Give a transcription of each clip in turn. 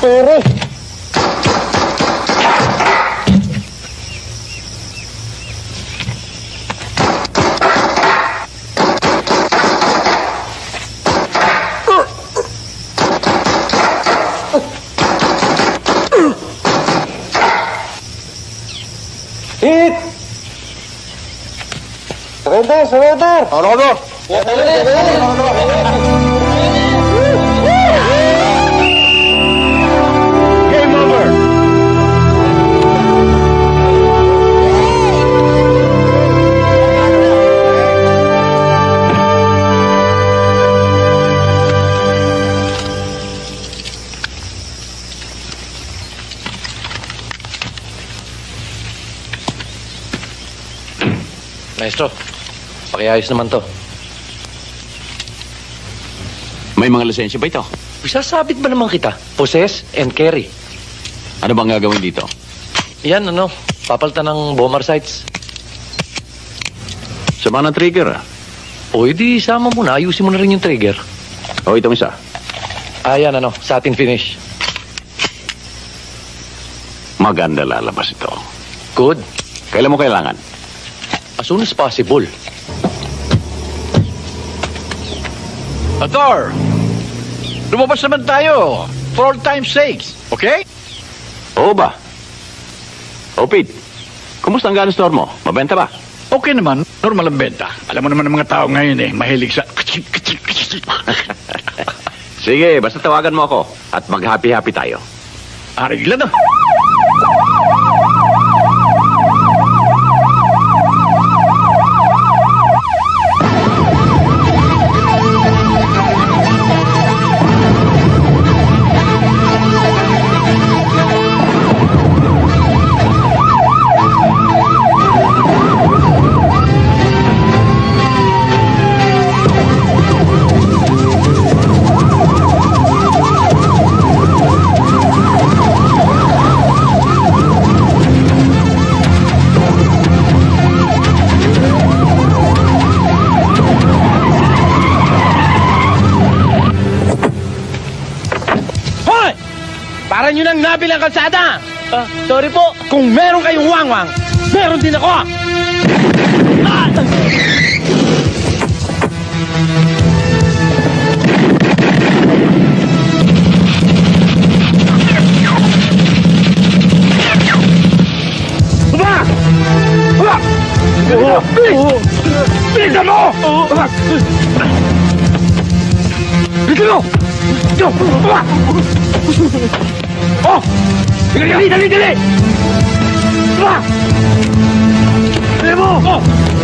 Sorry. Hit! Surrender! Surrender! Ano? Game over! Maestro, pakiayos naman to. May mga lisensya ba ito? Sasabit ba naman kita? Possess and carry. Ano bang gagawin dito? Yan, papalitan ng bomber sights. Sama ng trigger. O, edi sama mo na. Ayusin mo na rin yung trigger. O, itong isa. Yan, satin finish. Maganda lalabas ito. Good. Kailan mo kailangan? As soon as possible. Thor! Lumabas naman tayo. For all time's sakes. Okay? Oo ba? O, Pete. Kumusta ang gun store mo? Mabenta ba? Okay naman. Normal ang benta. Alam mo naman ang mga tao ngayon mahilig sa... Sige, basta tawagan mo ako. At mag-happy-happy tayo. Arigla na. Para nyo nang nabilang kalsada! Sorry po. Kung meron kayong wangwang, meron din ako! Bilisan mo! Bilisan mo! Oh! Dali! Dali! Dali mo! Oh!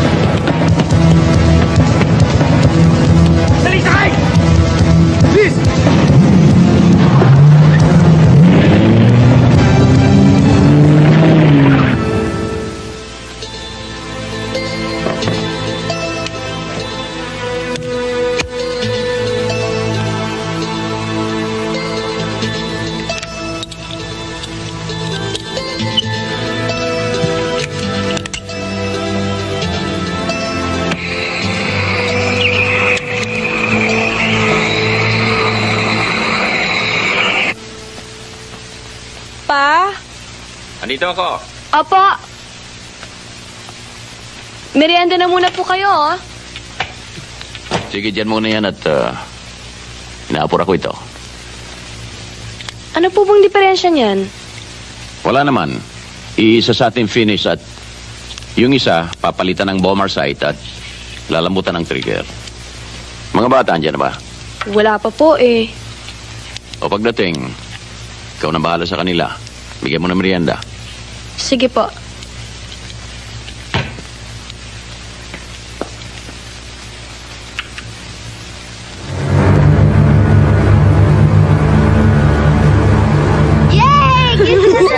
Dali, sakay! Please! Andito ako. Opo. Merienda na muna po kayo, oh. Sige, dyan muna yan at inaapura ko ito. Ano po bang diferensya niyan? Wala naman. Iisa sa ating finish at yung isa, papalitan ng bomber sight at lalambutan ng trigger. Mga bata, andyan na ba? Wala pa po, eh. O pagdating, ikaw na bahala sa kanila. Bigyan mo ng merienda. Sige po. Yay! Gising na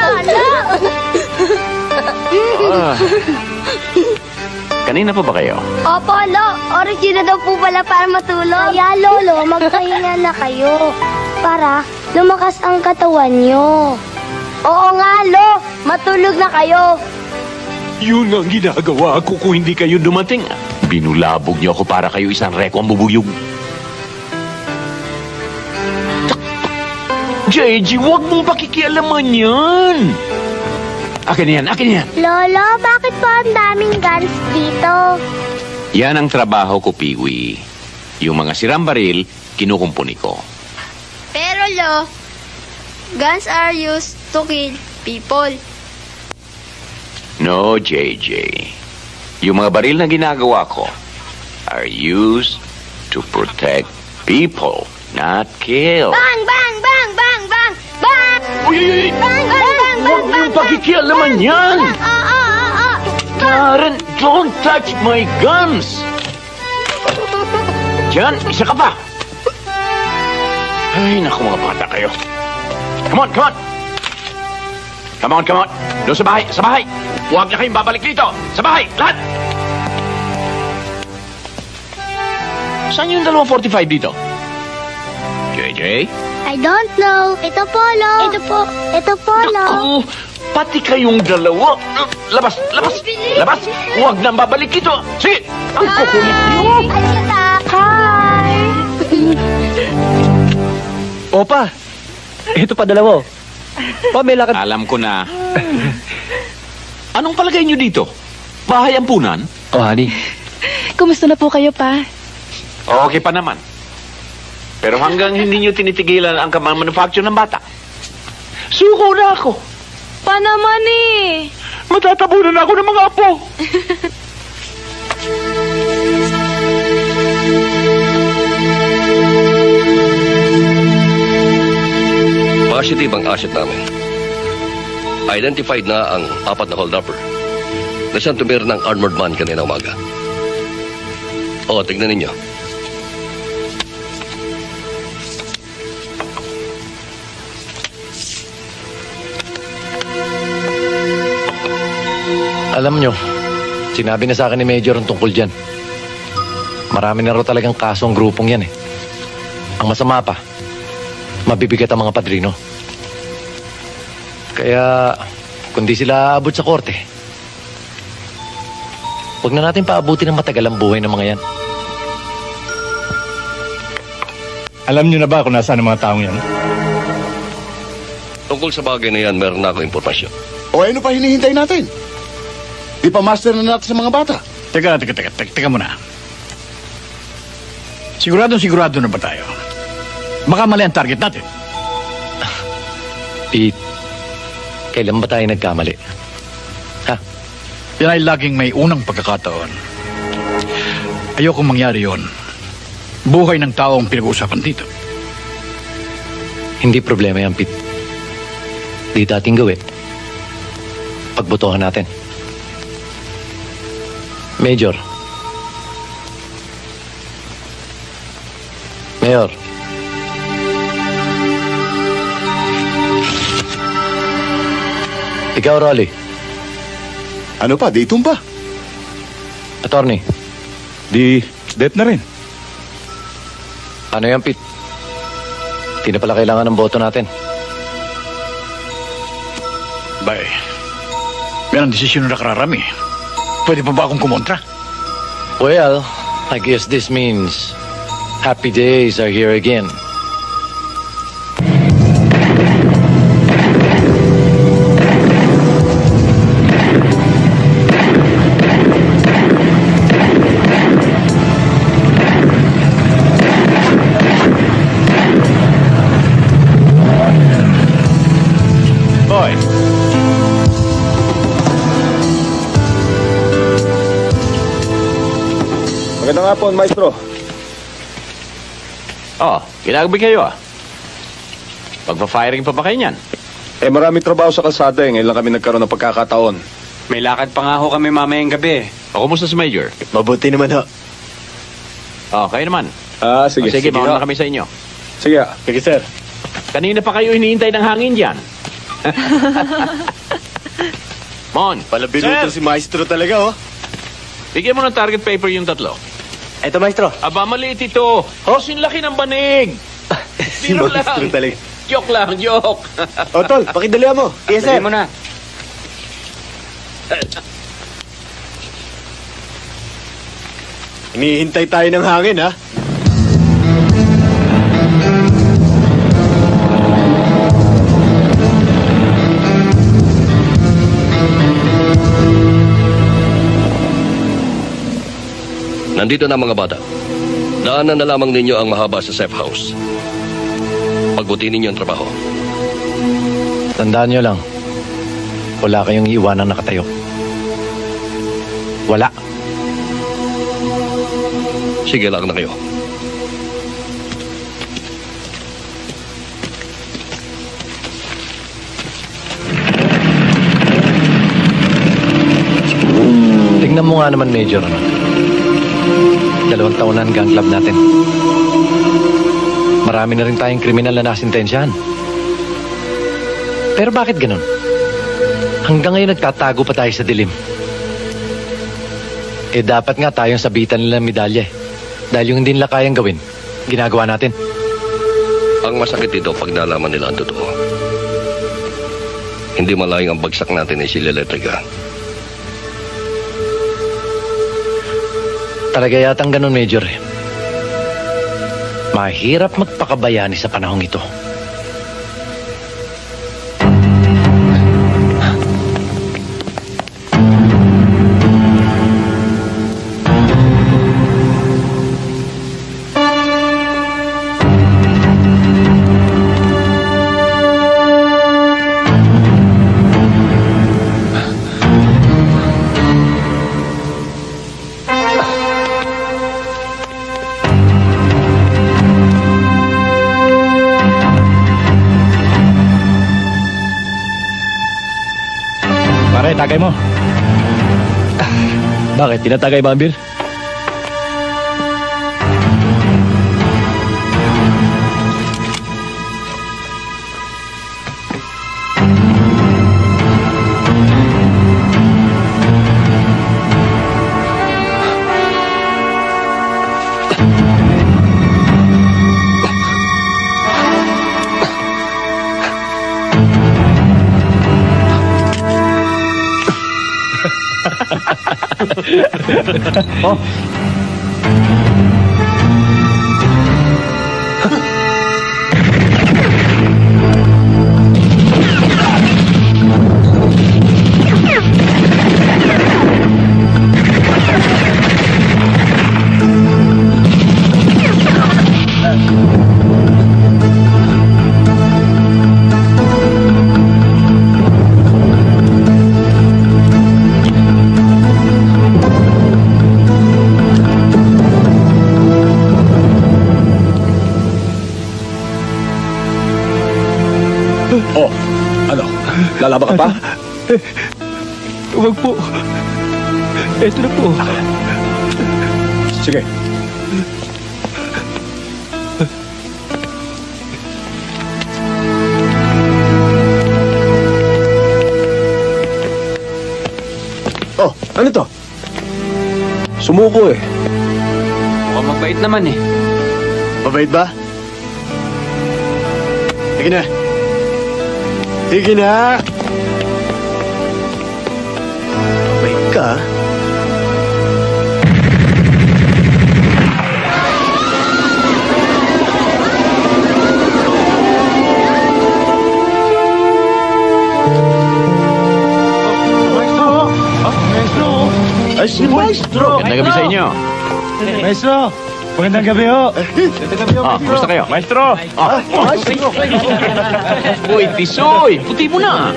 Kanina pa ba kayo? Opo, Lo. Oras na daw po pala para matulog. Kaya, Lolo, magpahinga na kayo para lumakas ang katawan nyo. Oo nga, Lo. Matulog na kayo. Yun ang ginagawa ko kung hindi kayo dumating. Binulabog niyo ako para kayo isang reko ang bubuyog. JJ, huwag mong pakikialaman yan. Akin yan, akin yan. Lolo, bakit po ang daming guns dito? Yan ang trabaho ko, Piwi. Yung mga sirang baril, kinukumpuni ko. Pero, Lo, guns are used to kill people. No, JJ. Yung mga baril na ginagawa ko are used to protect people, not kill. Bang, bang, bang, bang, bang, bang! Uy! Bang, bang, bang, Huwag mong pakikialaman yan! Karen, don't touch my guns! Diyan, isa ka pa! Ay, naku mga bata kayo. Come on, come on! Come on, come on! Doon sa bahay, sa bahay! Huwag na kayong babalik dito! Sa bahay, lahat! Saan yung 245 dito? JJ? I don't know. Ito po, Lo. Ito po, Lo. Naku, pati kayong dalawa. Labas, labas, labas. Huwag nang babalik ito. Sige, ang kukulit niyo. Hi! Opa, ito pa dalawa. Pa, may lakad. Alam ko na. Anong palagay niyo dito? Bahay ampunan? Oh, honey. Kumusta na po kayo, pa? Okay pa naman. Pero hanggang hindi niyo tinitigilan ang manufacture ng bata, suko na ako. Pa naman eh. Matatabunan ako ng mga apo. Positive ang asset namin. Identified na ang 4 na hold-upper na siyang tumira ng armored man kanina umaga. O, tignan ninyo. Alam nyo, sinabi na sa akin ni Major ang tungkol dyan. Marami na raw talagang kaso ang grupong yan eh. Ang masama pa, mabibigat ang mga padrino. Kaya, kung di sila aabot sa korte, huwag na natin paabutin ng matagal ang buhay ng mga yan. Alam niyo na ba kung nasaan ang mga taong yan? Tungkol sa bagay na yan, meron na ako impormasyon. O ano pa hinihintay natin? Di pa master na natin sa mga bata. Teka muna. Sigurado na ba tayo? Baka mali ang target natin. Pete, kailan ba tayo nagkamali? Ha? Yan ay laging may unang pagkakataon. Ayokong mangyari yon. Buhay ng tao ang pinag-uusapan dito. Hindi problema yan, Pete. Di dating gawin. Pagbotohan natin. Major. Mayor. Ikaw, Rolly. Ano pa? Di tumba. Attorney. Di, death na rin. Ano yan, Pete? Hindi na pala kailangan ng boto natin. Bay, yan ang desisyon na nakararami. Pwede pa ba akong kumontra? Well, I guess this means happy days are here again. Boy. Magandang hapon, maestro. Oh, ginagabi kayo ah. Magpa-firing pa ba kayo niyan? Eh, maraming trabaho sa kalsada eh. Ngayon lang kami nagkaroon ng pagkakataon. May lakad pa nga ho kami mamayang gabi. O, kumusta si Major? Mabuti naman ho. Oh, kayo naman. Sige. Sige, mauna na kami sa inyo. Sige. Sige, sir. Kanina pa kayo hinihintay ng hangin dyan. Mon, Palabinuto si maestro talaga, oh. bigyan mo ng target paper yung 3. Eto, maestro. Aba, maliit ito. Sin laki ng banig. Si Biro maestro lang. talaga. Joke lang, joke. O, tol, pakidalihan mo. Yes, sir. Mo na. Hinihintay tayo ng hangin, ha? Andito na mga bata. Daanan na lamang ninyo ang mahaba sa safe house. Pagbuti ninyo ang trabaho. Tandaan nyo lang, wala kayong iiwanang nakatayo. Wala. Sige lang na kayo. Tingnan mo nga naman, Major, ano? 2 taon na ang gang club natin. Marami na rin tayong kriminal na nasintensyahan. Pero bakit ganun? Hanggang ngayon nagtatago pa tayo sa dilim. Eh dapat nga tayong sabitan nila ng medalya eh. Dahil yung hindi nila kayang gawin, ginagawa natin. Ang masakit dito pag nalaman nila ang totoo. Hindi malayang ang bagsak natin ay sila Electrica. Talaga yatang ganun, Major. Mahirap magpakabayani sa panahong ito. Tagay mo. Bakit? Tinatagay ba ang beer? Oh. Oh, ano? Lalaban ka pa? Huwag po. Ito na po. Sige. Oh, ano to? Sumuko eh. Mukhang mabait naman eh. Mabait ba? Sige na. Sige na! Mabait ka, Maestro! Ay, si Maestro! Gandang gabi sa inyo. Maestro! Magandang gabi ho. Kumusta kayo? Maestro! Maestro! Uy, Tisoy! Puti mo na!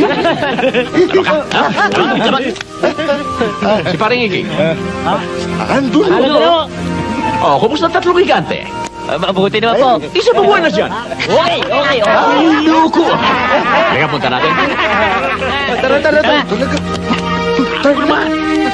Si Paring Iging. Andun! Oh, kumusta ang 3 gigante? Mabuti naman po. Isa pa buwan na dyan. Okay. Ay, loko! Teka, punta natin. Tara! Tayo naman!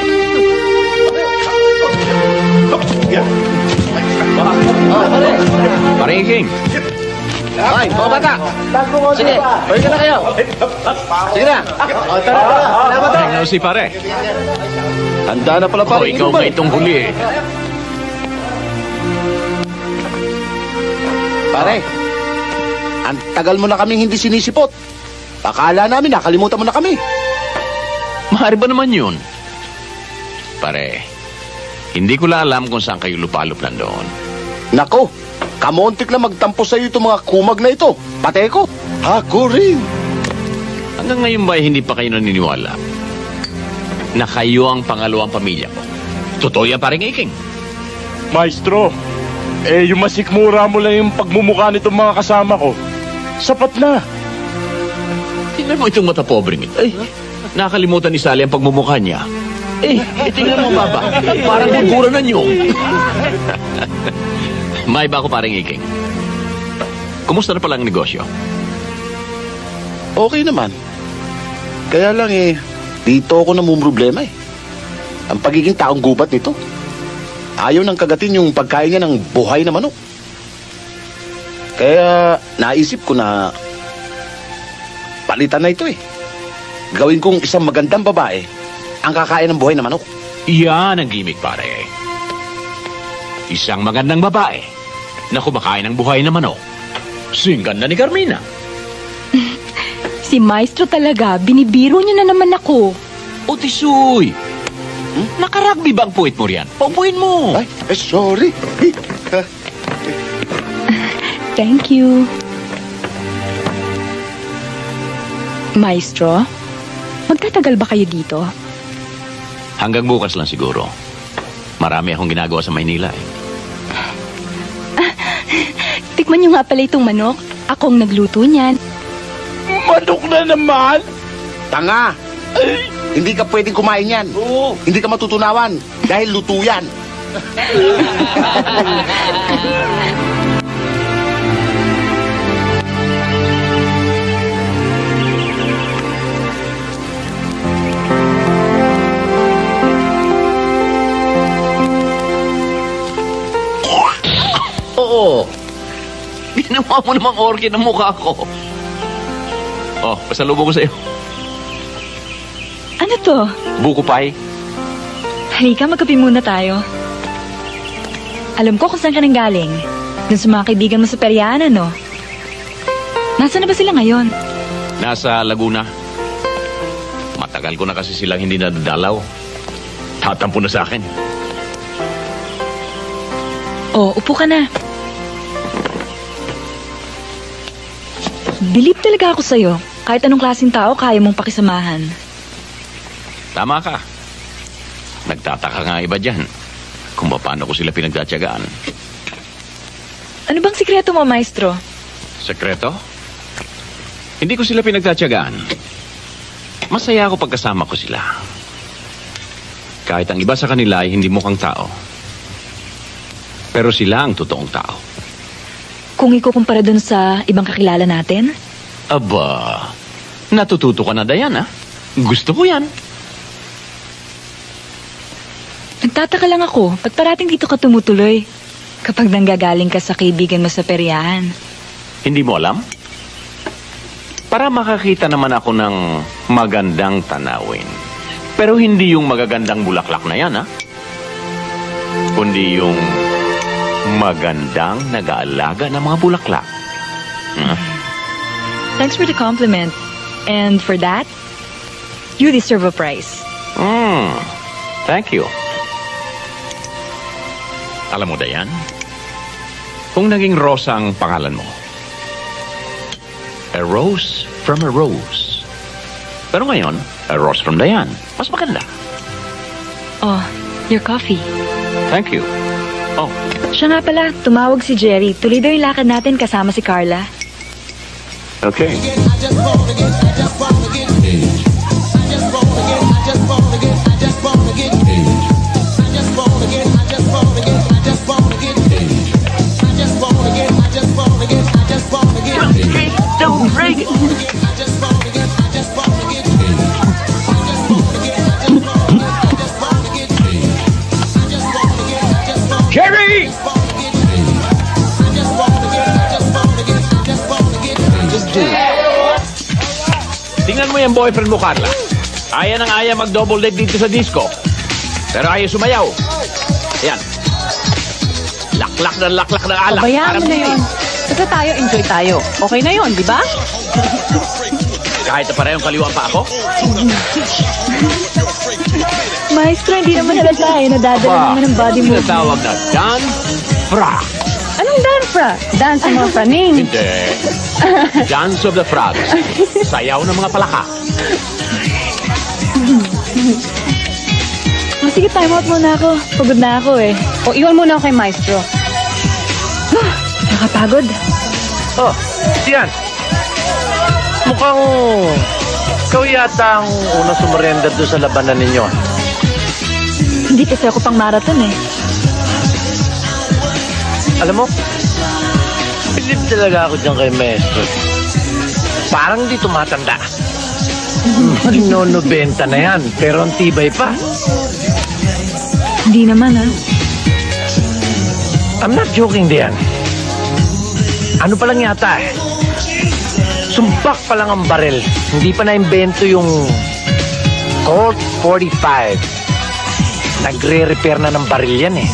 Paring Iging. Ay, mga bata! Sige, balik na kayo. Sige na. Tara. Salamat to. Tingnan si pare. Handa na pala Oh, parang ikaw ba itong huli eh? Pare, ang tagal mo na kaming hindi sinisipot. Akala namin nakalimutan mo na kami. Mahari ba naman yun? Pare, hindi ko lang alam kung saan kayo lupalop nandoon. Nako, kamontik na magtampo sa'yo itong mga kumag na ito. Pati ko. Ako rin. Hanggang ngayon ba hindi pa kayo naniniwala na kayo ang pangalawang pamilya ko? Totoo yan, Paring Iking. Maestro, yung masikmura mo lang yung pagmumukha nitong mga kasama ko. Sapat na. Tingnan mo itong mata pobreng ito. Ay, nakalimutan ni Sally ang pagmumukha niya. Tingnan mo, Baba. Parang gugura na niyo. May iba ko paring iking. Kumusta na pala ang negosyo? Okay naman. Kaya lang dito ako namumroblema Ang pagiging taong gubat nito. Ayaw nang kagatin yung pagkain niya ng buhay na manok. Kaya naisip ko na palitan na ito Gawin kong isang magandang babae ang kakain ng buhay na manok. Yan ang gimmick, pare. Isang magandang babae na kumakain ng buhay na manok. Singgan na ni Carmina. Si Maestro talaga, binibiro niya na naman ako. O Tisoy, nakarugby ba ang puwit mo riyan? Paupuin mo. Ay, sorry. Thank you. Maestro, magtatagal ba kayo dito? Hanggang bukas lang siguro. Marami akong ginagawa sa Maynila Tikman niyo nga pala itong manok. Ako ang nagluto niyan. Manok na naman? Tanga! Hindi ka pwedeng kumain yan. Hindi ka matutunawan dahil luto yan. Oo. Ginawa mo namang orchid ng mukha ko. Oh, pasalubong ko sa'yo. Ano to? Buko pie. Halika, magkape muna tayo. Alam ko kung saan ka nang galing. Dun sa mga kaibigan mo sa Periana, no? Nasaan na ba sila ngayon? Nasa Laguna. Matagal ko na kasi silang hindi nadadalaw. Tatampo na sa akin. Oh, upo ka na. Bilib talaga ako sa'yo. Kahit anong klaseng tao, kaya mong pakisamahan. Tama ka. Nagtataka nga iba dyan kung paano ko sila pinagtatyagaan. Ano bang sikreto mo, Maestro? Sekreto? Hindi ko sila pinagtatyagaan. Masaya ako pagkasama ko sila. Kahit ang iba sa kanila ay hindi mukhang tao. Pero sila ang totoong tao. Kung ikukumpara dun sa ibang kakilala natin? Aba, natututo ka na, Diana. Gusto ko yan. Nagtataka lang ako, ba't parating dito ka tumutuloy? Kapag nanggagaling ka sa kaibigan mo sa peryahan. Hindi mo alam? Para makakita naman ako ng magandang tanawin. Pero hindi yung magagandang bulaklak na yan, ha? Kundi yung magandang nag-aalaga ng mga bulaklak. Thanks for the compliment. And for that, you deserve a prize. Thank you. Alam mo, Dayan, kung naging Rosa ang pangalan mo, a rose from a rose. Pero ngayon, a rose from Dayan. Mas maganda. Oh, your coffee. Thank you. Oh. Siya nga pala, tumawag si Jerry. Tuloy daw yung lakad natin kasama si Carla. Okay. Don't break it. Jerry! Tingnan mo yung boyfriend mo, Carla. Aya nang aya mag-double date dito sa disco. Pero ayaw sumayaw. Ayan. Laklak na alak. Pabayaan mo na yun. Basta tayo, enjoy tayo. Okay na yun, di ba? Kahit na parehong kaliwa pa ako? Maestro, hindi naman halata nadadala naman ng body movement. Tinatawag na Dan-fra. Anong Dan-fra? Dance ng mga praning. Hindi. Dance of the frogs. Sayaw ng mga palaka. sige, time out muna ako. Pagod na ako eh. O, iwan muna ako kay Maestro. Nakapagod. Oh, Tian. Mukhang ikaw yata ang unang sumurrender doon sa labanan ninyo. Hindi kasi ako pang marathon eh. Alam mo, believe talaga ako dyan kay Maestro. Parang di tumatanda. Magno-90 na yan, pero ang tibay pa. Hindi naman I'm not joking, Dian. Ano pa lang yata eh. Sumbak pa lang ang barel. Hindi pa na-invento yung Colt 45. Nagre-repair na ng baril yan eh.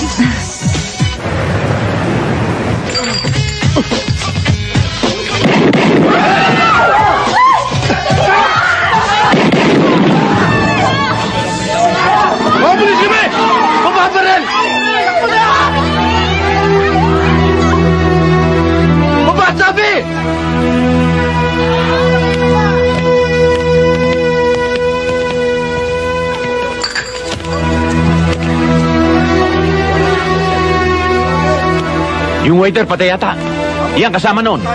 Mabulis kami! Mababaril! Mabasabi! Yung waiter, patay yata. Yan, kasama nun.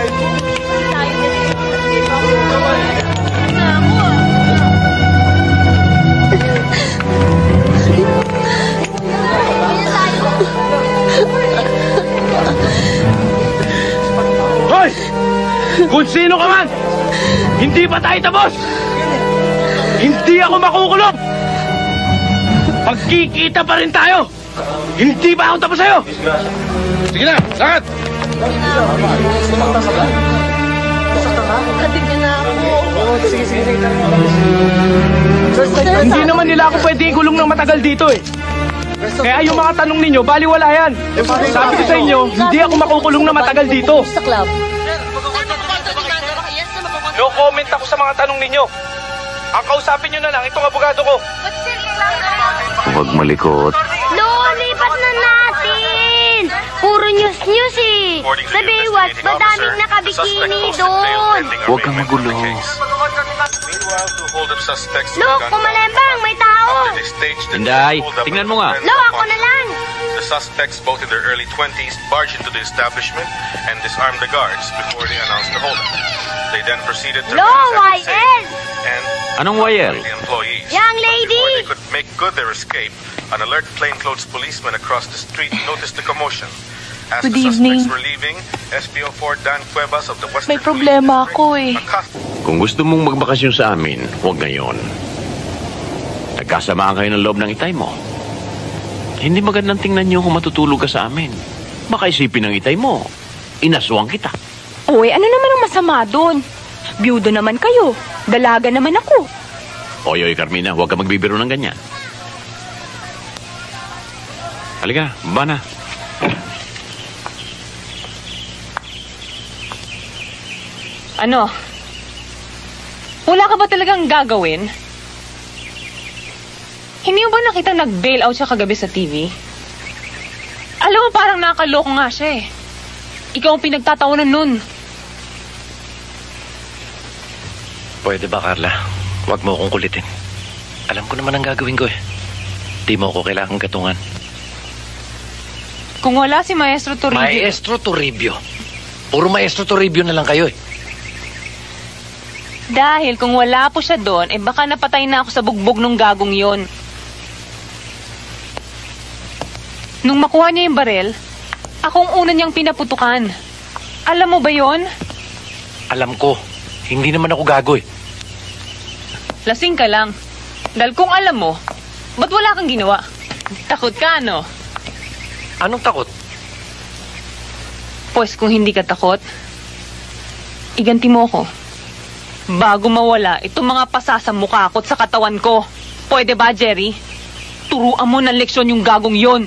Hoy! Kung sino ka man, hindi pa tayo tapos! Hindi ako makukulong! Pagkikita pa rin tayo! Hindi pa ako tapos sa'yo! Sige na, lakad! Hindi naman nila ako pwede ikulong ng matagal dito eh. Kaya yung mga tanong ninyo, baliwala yan. Sabi ko sa inyo, hindi ako makukulong na matagal dito. No comment ako sa mga tanong ninyo. Ang kausapin nyo na lang, itong abogado ko. Huwag malikot. No, lipat na natin! Puro news eh! Sa Baywatch, madaming nakabikini doon! Huwag kang magulo. Look, kumalembang, may tao! Inday, tingnan mo nga. Lo, ako na lang! The suspects, both in their early 20s, barged into the establishment and disarmed the guards before they announced the holdup. They then proceeded to Lo, ransack the YL! safe and Anong YL? the employees. Young lady! Before they could make good their escape, an alert plainclothes policeman across the street noticed the commotion. As Good the evening. suspects were leaving, SPO4 Dan Cuevas of the Western May problema ako eh. Kung gusto mong magbakasyon sa amin, huwag ngayon. Nagkasamaan kayo ng loob ng itay mo. Hindi magandang tingnan niyo kung matutulog ka sa amin. Baka isipin ng itay mo, inaswang kita. Uy, ano naman ang masama doon? Byudo naman kayo. Dalaga naman ako. Oy, Carmina, huwag ka magbibiro ng ganyan. Halika, baba na. Ano? Wala ka ba talagang gagawin? Hindi mo ba nakita nag-bail out siya kagabi sa TV? Alam mo, parang nakaloko nga siya eh. Ikaw ang pinagtatawanan nun. Pwede ba, Carla? Huwag mo akong kulitin. Alam ko naman ang gagawin ko eh. Di mo ako kailangang gatungan. Kung wala si Maestro Toribio... Maestro Toribio? Puro Maestro Toribio na lang kayo eh. Dahil kung wala po siya doon, eh baka napatay na ako sa bugbog nung gagong yon. Nung makuha niya yung barel, akong una niyang pinaputukan. Alam mo ba yon? Alam ko. Hindi naman ako gago eh. Lasing ka lang. Dahil kung alam mo, ba't wala kang ginawa? Takot ka, no? Anong takot? Pues kung hindi ka takot, iganti mo ko. Bago mawala itong mga pasa sa mukha ko at sa katawan ko. Pwede ba, Jerry? Turuan mo ng leksyon yung gagong yon.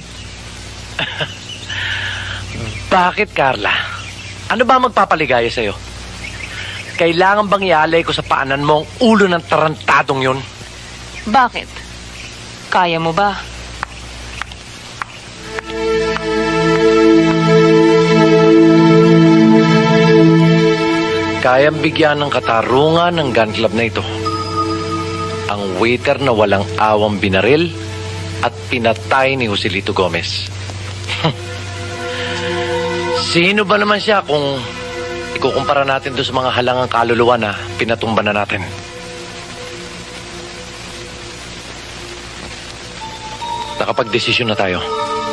Bakit, Carla? Ano ba magpapaligaya sa'yo? Kailangan bang ialay ko sa paanan mo ang ulo ng tarantadong yon? Bakit? Kaya mo ba? Kayang bigyan ng katarungan ng gun club na ito. Ang waiter na walang awang binaril at pinatay ni Joselito Gomez. Sino ba naman siya kung ikukumpara natin doon sa mga halangang kaluluwa na pinatumba na natin? Nakapag-desisyon na tayo.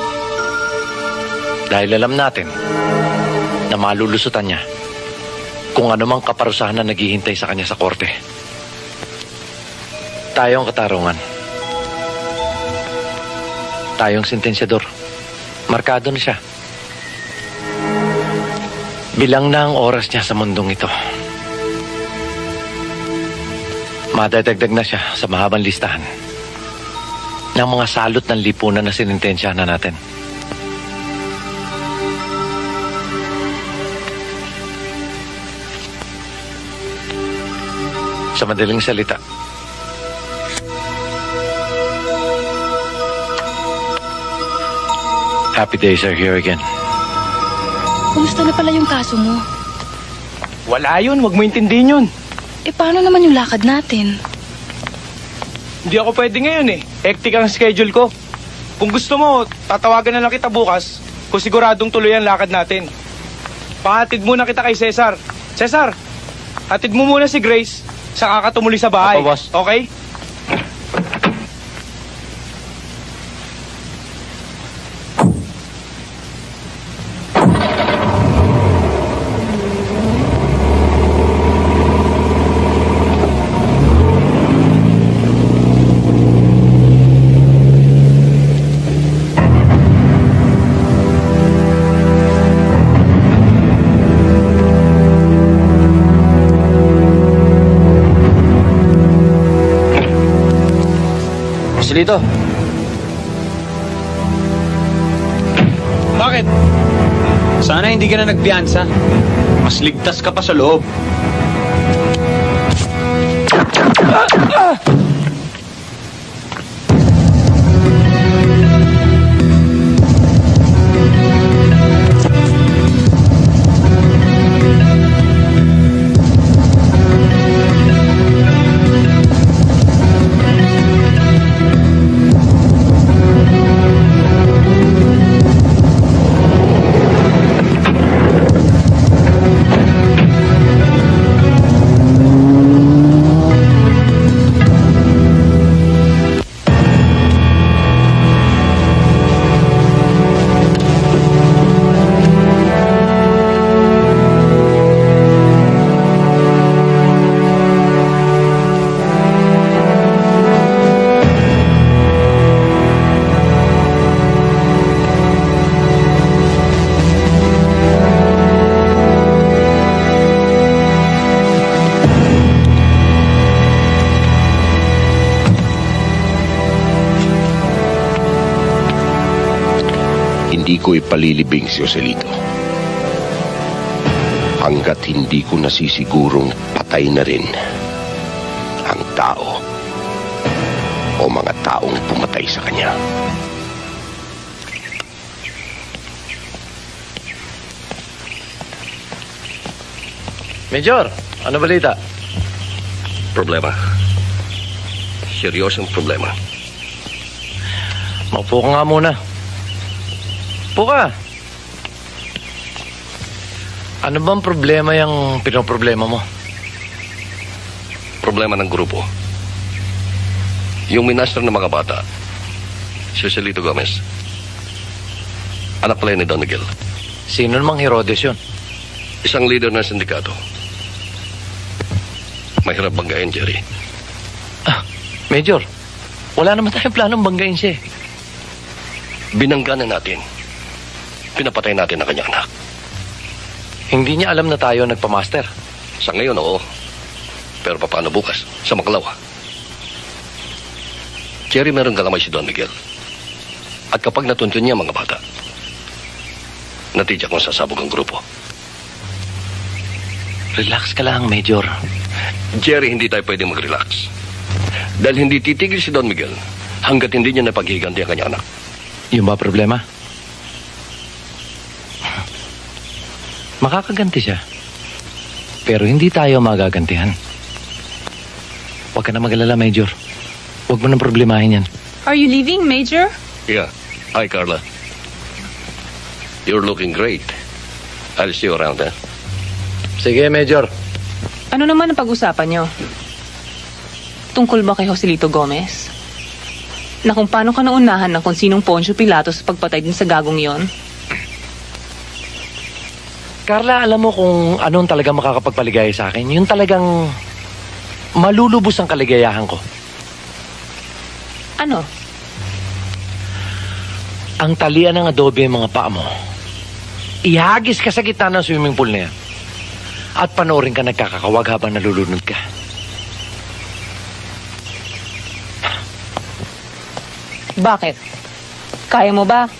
Dahil alam natin na malulusutan niya kung anumang kaparusahan na naghihintay sa kanya sa korte. Tayo ang katarungan. Tayong sentensyador. Markado na siya. Bilang na ang oras niya sa mundong ito. Madadagdag na siya sa mahabang listahan ng mga salot ng lipunan na sinintensyahan na natin. Sa madaling salita, happy days are here again. Kumusta na pala yung kaso mo? Wala yun, wag mo intindihin yun. Eh, paano naman yung lakad natin? Hindi ako pwede ngayon eh. Hectic ang schedule ko. Kung gusto mo, tatawagan na lang kita bukas kung siguradong tuloy ang lakad natin. Pahatid muna kita kay Cesar. Cesar, hatid mo muna si Grace sa kakatumuli sa bahay. Apo, boss. Okay? Dito. Bakit? Sana hindi ka na nagpiyansa. Mas ligtas ka pa sa loob. Hindi ko ipalilibing si Joselito hanggat hindi ko nasisigurong patay na rin ang tao o mga taong pumatay sa kanya. Major, ano balita? Problema. Seryosong problema. Maupo ka nga muna. Upo ka. Ano bang problema yung pinoproblema mo? Problema ng grupo. Yung minastro ng mga bata, si Joselito Gomez. Anak pala ni Don Miguel. Sino namang Herodes yun? Isang leader ng sindikato. Mahirap banggain, Jerry. Major, wala naman tayong planong banggain siya. Binangga na natin. Pinapatay natin ang kanyang anak. Hindi niya alam na tayo nagpamaster. Sa ngayon, oo. Pero paano bukas? Sa Maklawa. Jerry, meron galamay si Don Miguel. At kapag natuntun niya mga bata, natidya kung sasabog ang grupo. Relax ka lang, Major. Jerry, hindi tayo pwede mag-relax. Dahil hindi titigil si Don Miguel hanggat hindi niya napaghiganti ang kanyang anak. Yung ba problema? Makakaganti siya. Pero hindi tayo magagantihan. Huwag ka na mag-alala, Major. Huwag mo nang problemahin yan. Are you leaving, Major? Yeah. Hi, Carla. You're looking great. I'll see you around, eh? Sige, Major. Ano naman ang pag-usapan nyo? Tungkol ba kay Joselito Gomez? Na kung paano ka naunahan ng kung sinong Poncio Pilato sa pagpatay din sa gagong yon? Carla, alam mo kung anong talagang makakapagpaligaya sa akin? Yung talagang malulubos ang kaligayahan ko. Ano? Ang talian ng adobe ang mga paa mo. Ihagis ka sa gitna ng swimming pool na yan. At panoorin ka nagkakakawag habang nalulunod ka. Bakit? Kaya mo ba?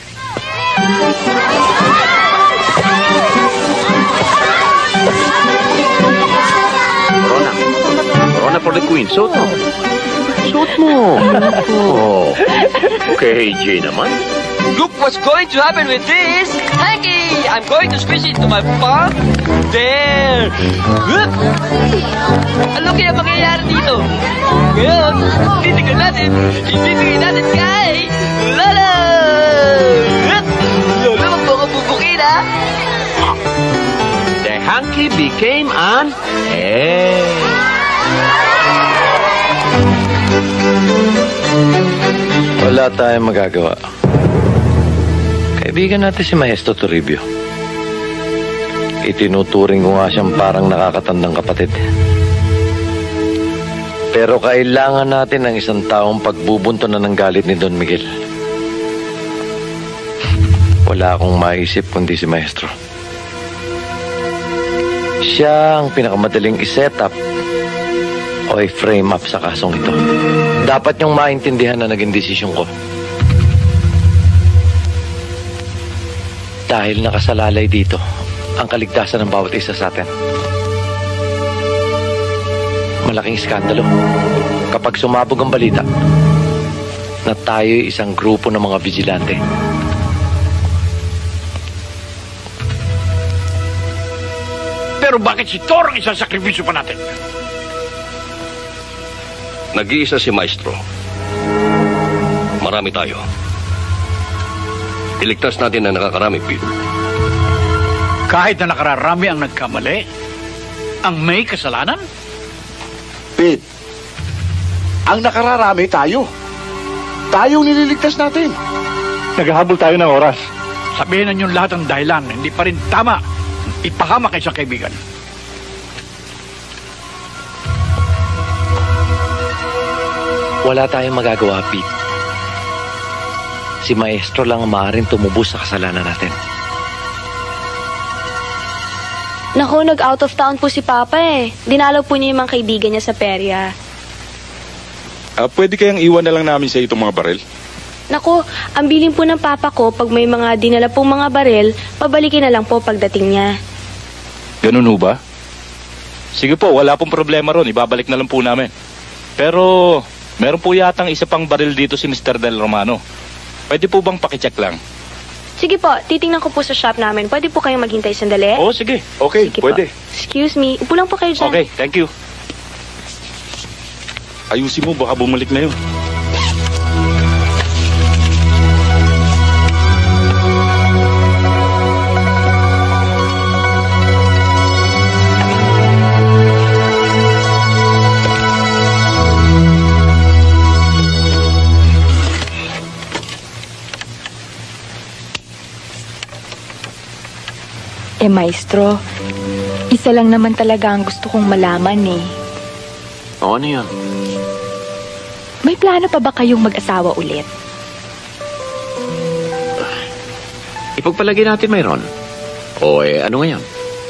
Corona. Corona for the Queen. Suot mo. Suot mo. Oh. Okay, Jay naman. Look what's going to happen with this. Hanky! I'm going to squish it to my palm. There! Look! Ano kaya mangyayari dito? Ngayon, titignan natin. Ibibigay natin kay Lola! Lola, magpakabubukin, ha? The hanky became an egg. Wala tayong magagawa. Kaibigan natin si Maestro Toribio. Itinuturing ko nga siyang parang nakakatandang kapatid. Pero kailangan natin ng isang taong pagbubunto na ng galit ni Don Miguel. Wala akong maisip kundi si Maestro. Siya ang pinakamadaling i-set up o i-frame up sa kasong ito. Dapat niyong maintindihan na naging desisyon ko. Dahil nakasalalay dito ang kaligtasan ng bawat isa sa atin. Malaking iskandalo kapag sumabog ang balita na tayo'y isang grupo ng mga vigilante. Pero bakit si Thor ang isang sakripisyo pa natin? Nag-iisa si Maestro. Marami tayo. Iligtas natin na nakakarami, Pete. Kahit na nakararami ang nagkamali, ang may kasalanan? Pete, ang nakararami tayo. Tayo nililigtas natin. Naghahabol tayo ng oras. Sabihin na niyo lahat ang dahilan, hindi pa rin tama. Ipahama kay isang kaibigan. Wala tayong magagawa, Pete. Si Maestro lang ang maaaring tumubos sa kasalanan natin. Naku, nag-out of town po si Papa eh. Dinalaw po niya yung mga kaibigan niya sa perya. Pwede kayang iwan na lang namin sa itong mga baril? Naku, ang bilin po ng Papa ko, pag may mga dinala pong mga baril, pabalikin na lang po pagdating niya. Ganun ho ba? Sige po, wala pong problema ron. Ibabalik na lang po namin. Pero, meron po yatang isa pang baril dito si Mr. Del Romano. Pwede po bang pakicheck lang? Sige po, titingnan ko po sa shop namin. Pwede po kayong maghintay sandali? Oo, sige. Okay, Sige pwede. Po. Excuse me, upo lang po kayo dyan. Okay, thank you. Ayusin mo, baka bumalik na yun. Maestro, isa lang naman talaga ang gusto kong malaman eh. O, ano yun? May plano pa ba kayong mag-asawa ulit? Ipagpalagay natin mayroon. O, ano ngayon?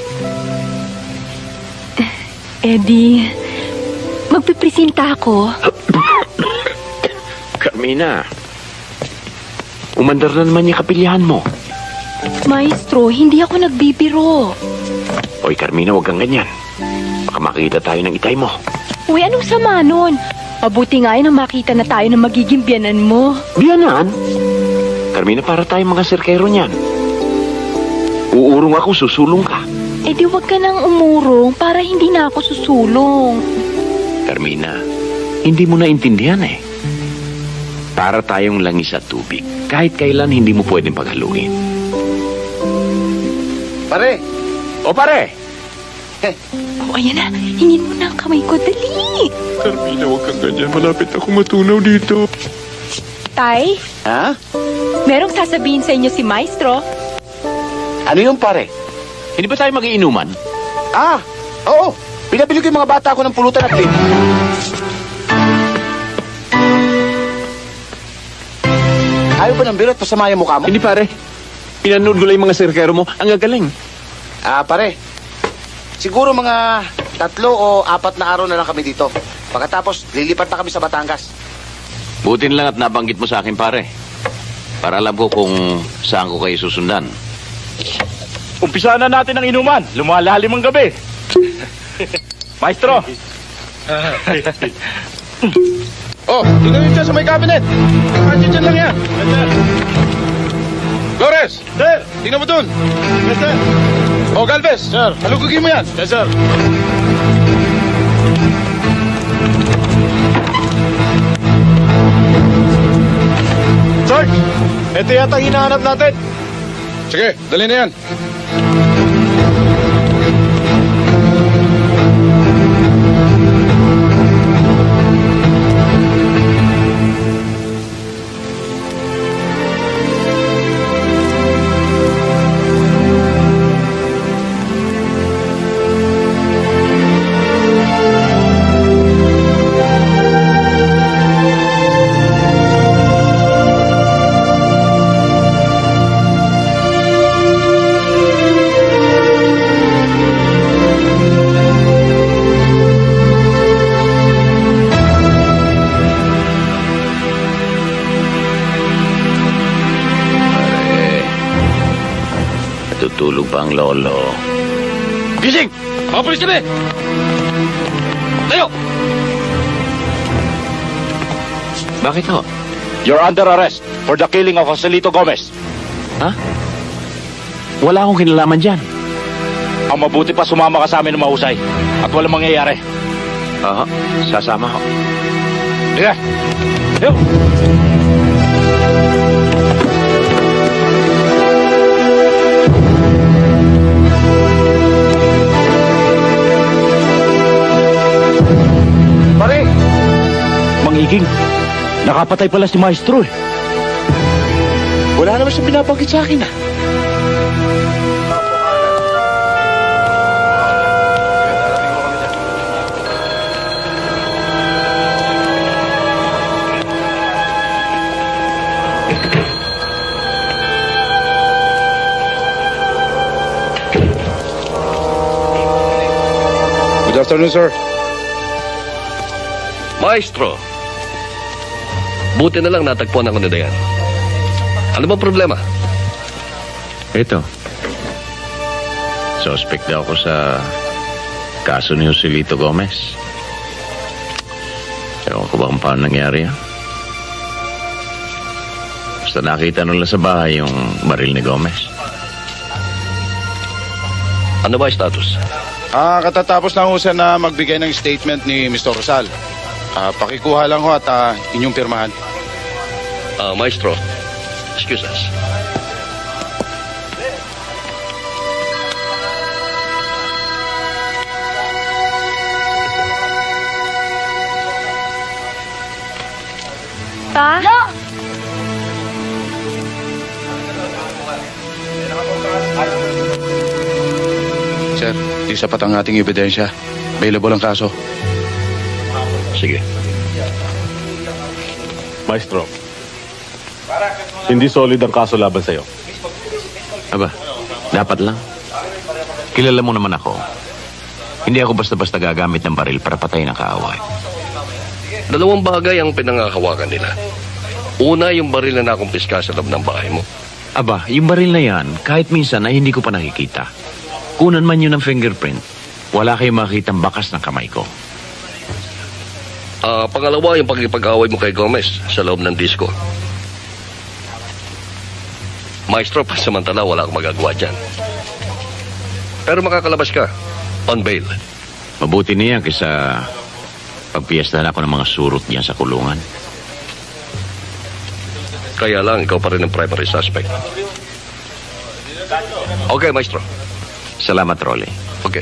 Di, magpipresenta ako. Carmina, umandar na naman yung kapilyahan mo. Maestro, hindi ako nagbibiro. Oy, Carmina, huwag kang ganyan. Baka makita tayo ng itay mo. Uy, anong sama nun? Mabuti nga yun ang makita na tayo ng magiging biyanan mo. Biyanan? Carmina, para tayong mga sirkero niyan. Uurong ako, susulong ka. Di wag ka nang umurong para hindi na ako susulong. Carmina, hindi mo naintindihan eh. Para tayong langis at tubig. Kahit kailan hindi mo pwedeng paghaluin. Pare! O pare! Oh, ayan na. Hingin mo na ang kamay ko. Dali! Carmina, huwag kang ganyan. Malapit ako matunaw dito. Tay? Ha? Merong sasabihin sa inyo si Maestro. Ano yung pare? Hindi ba tayo mag-iinuman? Ah, oo. Pinabili ko yung mga bata ko ng pulutan at plate. Ayaw ba ng biro at pasama yung mukha mo? Hindi pare. Pinanood ko lang yung mga sirkero mo. Ang gagaling. Ah, pare. Siguro mga 3 o 4 na araw na lang kami dito. Pagkatapos, lilipat na kami sa Batangas. Butin lang at nabanggit mo sa akin pare. Para alam ko kung saan ko kayo susundan. Umpisaan na natin ang inuman. Lumalalim ang gabi. Maestro! Oh, tingnan nyo dyan sa may cabinet. Nandiyan dyan lang yan. Flores! Sir! Tingnan mo dun. Yes, sir. Oh, Galvez! Sir! Halugugin mo yan. Yes, sir. Sarge! Ito yata ang hinahanap natin. Sige, dali na yan. Tutulog pa ang lolo. Gising! Mga pulis kami! Tayo! Bakit ho? You're under arrest for the killing of Joselito Gomez. Ha? Wala akong kinalaman dyan. Ang mabuti pa sumama ka sa amin ng mahusay at walang mangyayari. Oo, sasama ko. Sige. Yo! Pare! Mangiging, nakapatay pala si Maestro eh. Wala naman siya binabanggit sa akin ah. Good afternoon, sir. Maestro, buti na lang natagpuan ako ni Dayan. Ano bang problema? Ito. Suspect daw ako sa kaso ni Joselito Gomez. Ewan ko ba kung paano nangyari yan? Basta nakita nila sa bahay yung baril ni Gomez. Ano ba yung status? Katatapos lang ho siya na magbigay ng statement ni Mr. Rosal. Pakikuha lang ho at inyong pirmahan. Maestro, excuse us. Pa? Sir, di sapat ang ating ebidensya. Available ang kaso. Sige. Maestro, hindi solid ang kaso laban sa'yo. Aba, dapat lang. Kilala mo naman ako. Hindi ako basta-basta gagamit ng baril para patayin ang kaaway. Dalawang bagay ang pinangahawakan nila. Una, yung baril na nakumpiska sa loob ng bahay mo. Aba, yung baril na yan, kahit minsan ay hindi ko pa nakikita. Kunan man yun ng fingerprint, wala kayong makikitang bakas ng kamay ko. Pangalawa, yung pagkipag-away mo kay Gomez sa loob ng disco. Maestro, pansamantala, wala akong magagawa dyan. Pero makakalabas ka, on bail. Mabuti niya kaysa pagpiyastahan ako ng mga surot diyan sa kulungan. Kaya lang, ikaw pa rin ang primary suspect. Okay, maestro. Salamat, Rolly. Okay.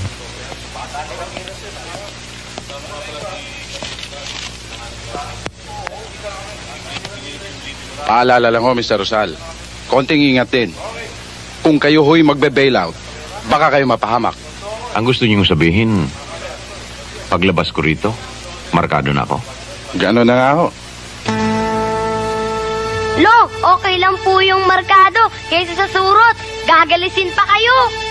Paalala lang ho, Mr. Rosal. Konting ingat din. Kung kayo ho'y magbe-bailout, baka kayo mapahamak. Ang gusto niyong sabihin, paglabas ko rito, markado na ako. Gano'n na nga ho. Lo, okay lang po yung markado kaysa sa surot. Gagalisin pa kayo.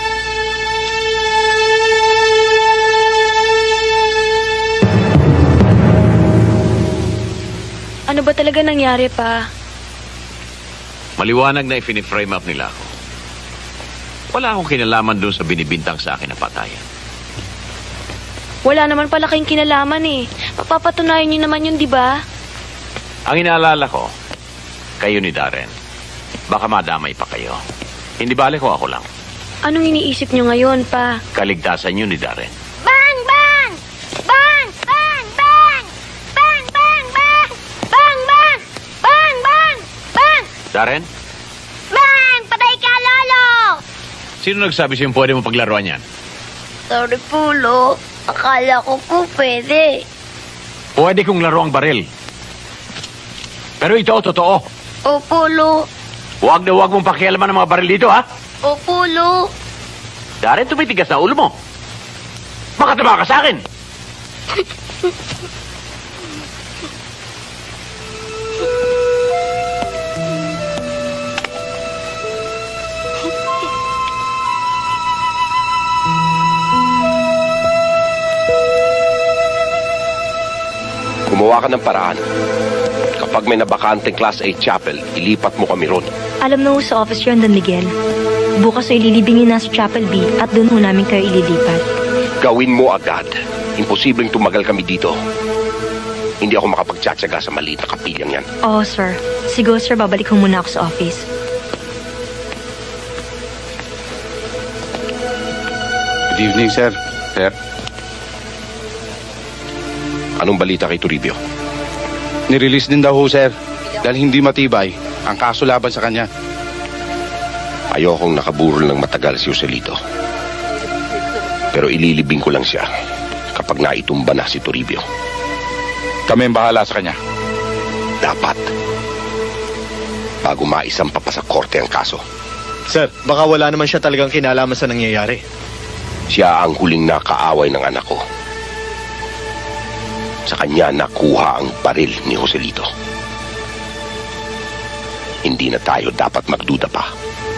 Ano ba talaga nangyari pa? Maliwanag na i-frame up nila ako. Wala akong kinalaman doon sa binibintang sa akin na patayan. Wala naman pala kayong kinalaman eh. Papapatunayan niyo naman yun, di ba? Ang inaalala ko, kayo ni Darren. Baka madamay pa kayo. Hindi bale ko, ako lang. Anong iniisip niyo ngayon pa? Kaligtasan niyo ni Darren. Bang! Bang! Bang! Bang! Bang! Bang! Bang! Bang! Bang! Bang! Bang! Bang! Bang! Darren? Bang! Patay ka, Lolo! Sino nagsabi sa'yo pwede mo paglaruan yan? Sorry po, Lo. Akala ko po pwede. Pwede kong laro ang baril. Pero ito, totoo. Opo, Lo. Huwag na huwag mong pakialaman ng mga baril dito, ha? Opo, Lo. Darren, tumitigas na ulo mo. Makataba ka sa akin. Gumawa ka ng paraan. Kapag may nabakanteng Class A chapel, ilipat mo kami ron. Alam na ho sa office yun, Don Miguel. Bukas ay ililibingin na sa Chapel B at doon ho namin kayo ililipat. Gawin mo agad. Imposibleng tumagal kami dito. Hindi ako makapagtsatsaga sa maliit na kapilyang yan. Oo, sir. Siguro, sir, babalik ho muna ako sa office. Good evening, sir. Sir. Anong balita kay Toribio? Nirelease din daw ho, sir. Dahil hindi matibay ang kaso laban sa kanya. Ayokong nakaburol ng matagal si Joselito. Pero ililibing ko lang siya kapag naitumba na si Toribio. Kami ang bahala sa kanya. Dapat. Bago maisampa pa sa korte ang kaso. Sir, baka wala naman siya talagang kinalaman sa nangyayari. Siya ang huling nakaaway ng anak ko. Sa kanya nakuha ang baril ni Joselito. Hindi na tayo dapat magduda pa.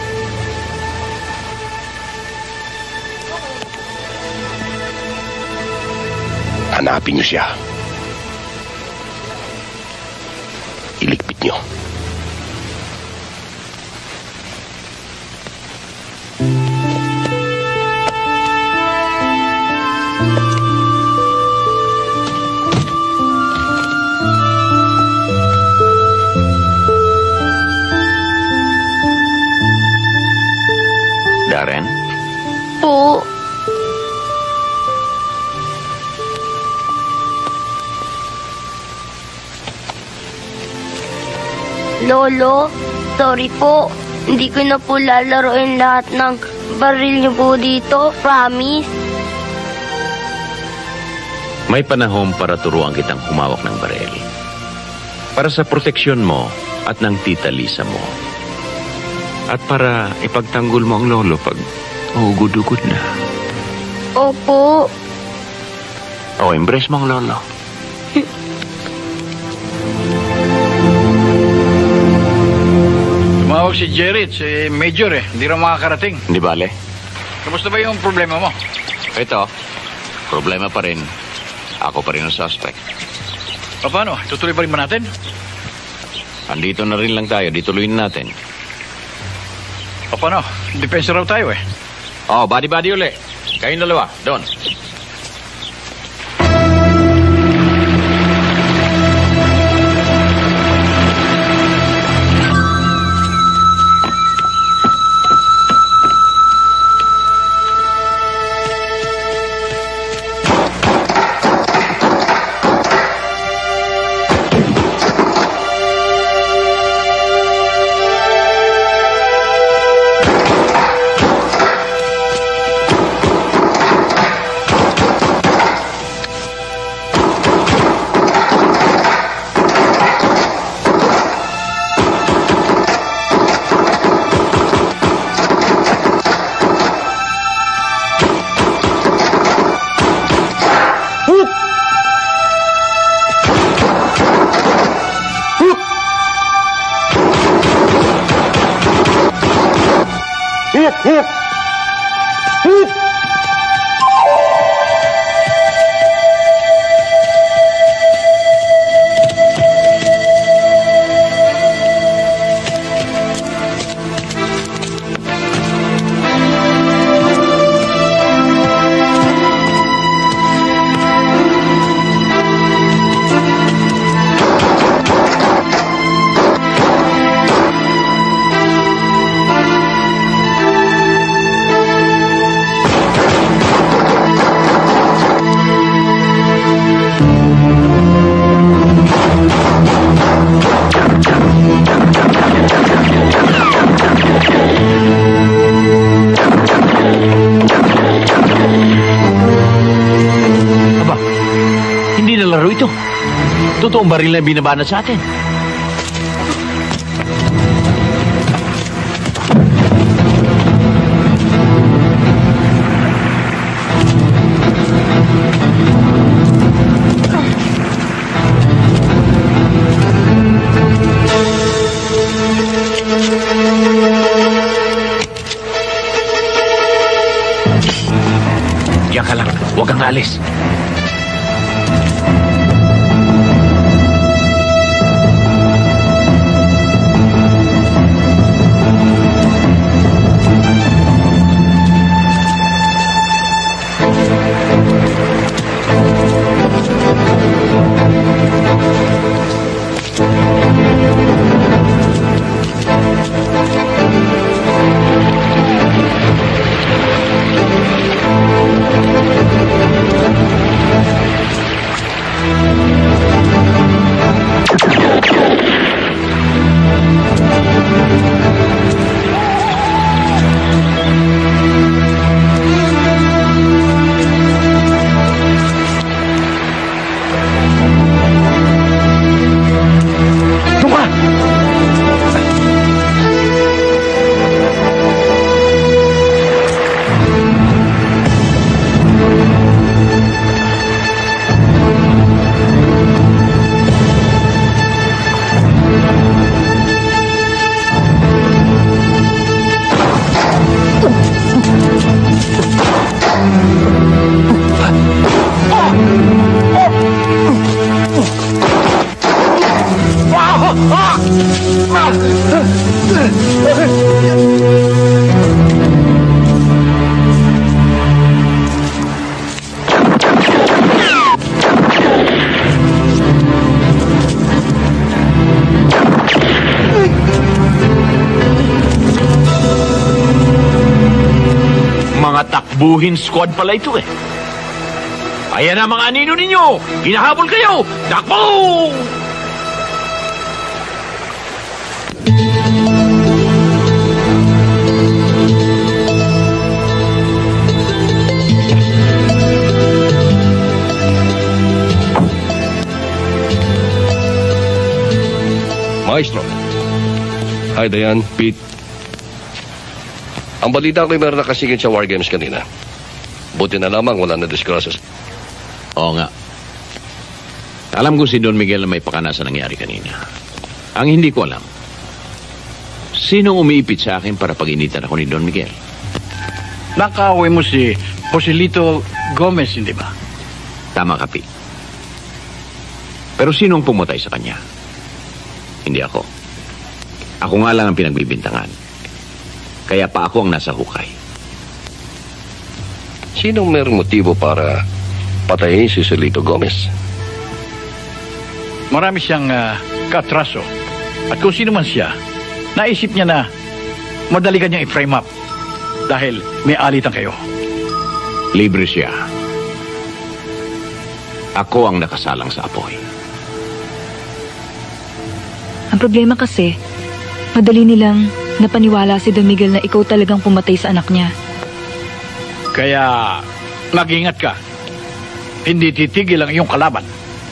Hanapin niyo siya. Iligpit niyo. Darren? Po. Lolo, sorry po. Hindi ko na po lalaroin lahat ng baril niyo po dito. Promise. May panahon para turuan kitang humawak ng baril. Para sa proteksyon mo at ng tita Lisa mo. At para ipagtanggol mo ang lolo pag uhugod-ugod na. Opo. O, embrace mo ang lolo. Tumawag si Jared, si Major Hindi raw makakarating. Hindi bale? Kamusta ba yung problema mo? Ito, problema pa rin. Ako pa rin ang suspect. Paano? Tutuloy pa rin ba natin? Andito na rin lang tayo, dituloyin natin. Paano? Depensa raw tayo Oh, body-body uli. Kayong dalawa, doon. Totoong baril na binabana sa atin. Diyan ka lang. Huwag kang alis. Buhin squad pala ito eh. Ayan na mga anino ninyo! Hinahabol kayo! Takbo! Maestro. Hi, Dayan, Pete. Ang balita ko'y meron nakasigit sa War Games kanina. Buti na lamang wala na disgrasya. Oo nga. Alam ko si Don Miguel na may pakana sa nangyari kanina. Ang hindi ko alam, sinong umiipit sa akin para pag-initan ako ni Don Miguel? Nakaaway mo si Joselito Gomez, hindi ba? Tama ka, Pete. Pero sinong pumatay sa kanya? Hindi ako. Ako nga lang ang pinagbibintangan. Kaya pa ako ang nasa hukay. Sinong merong motibo para patayin si Joselito Gomez? Marami siyang katraso. At kung sino man siya, naisip niya na madali ka niyang i-frame up dahil may alitan kayo. Libre siya. Ako ang nakasalang sa apoy. Ang problema kasi, madali nilang napaniwala si Don Miguel na ikaw talagang pumatay sa anak niya. Kaya, mag-ingat ka. Hindi titigil ang iyong kalaban.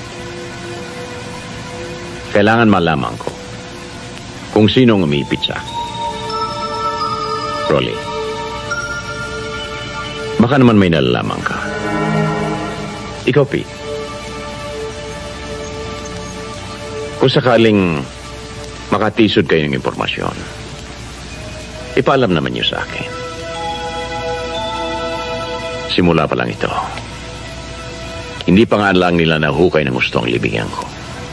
Kailangan malaman ko kung sino ang umipit sa akin. Rolly, baka naman may nalalaman ka. Ikaw, Pete. Kung sakaling makatisod kayo ng impormasyon, ipaalam naman niyo sa akin. Simula pa lang ito. Hindi pa nga lang nila nahukay ng gusto ang libingan ko.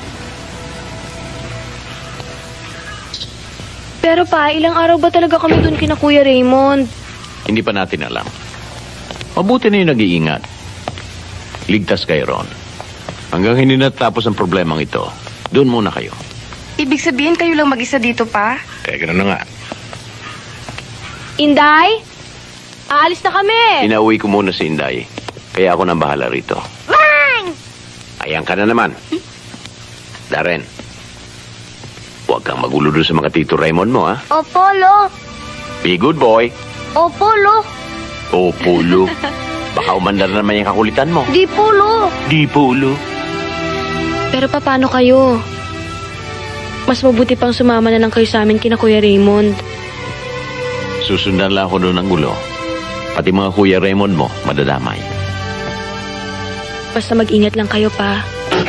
Pero pa, ilang araw ba talaga kami dun kina Kuya Raymond? Hindi pa natin alam. Mabuti na yung nag-iingat. Ligtas kayo ron. Hanggang hindi natapos ang problemang ito, doon muna kayo. Ibig sabihin kayo lang mag-isa dito pa? Gano'n na nga. Inday? Aalis na kami! Inauwi ko muna si Inday. Kaya ako nang bahala rito. Bang! Ayan ka na naman. Darren, huwag kang magulo doon sa mga Tito Raymond mo, ha? Opo, Lo. Be good boy. Opo, Lo. Opo, Lo. Baka umandar na naman yung kakulitan mo. Di po, Lo. Di po, Lo. Pero paano kayo? Mas mabuti pang sumama na lang kayo sa amin kina Kuya Raymond. Susundan lang ako doon ng gulo. Pati mga Kuya Raymond mo, madadamay. Basta mag-ingat lang kayo pa.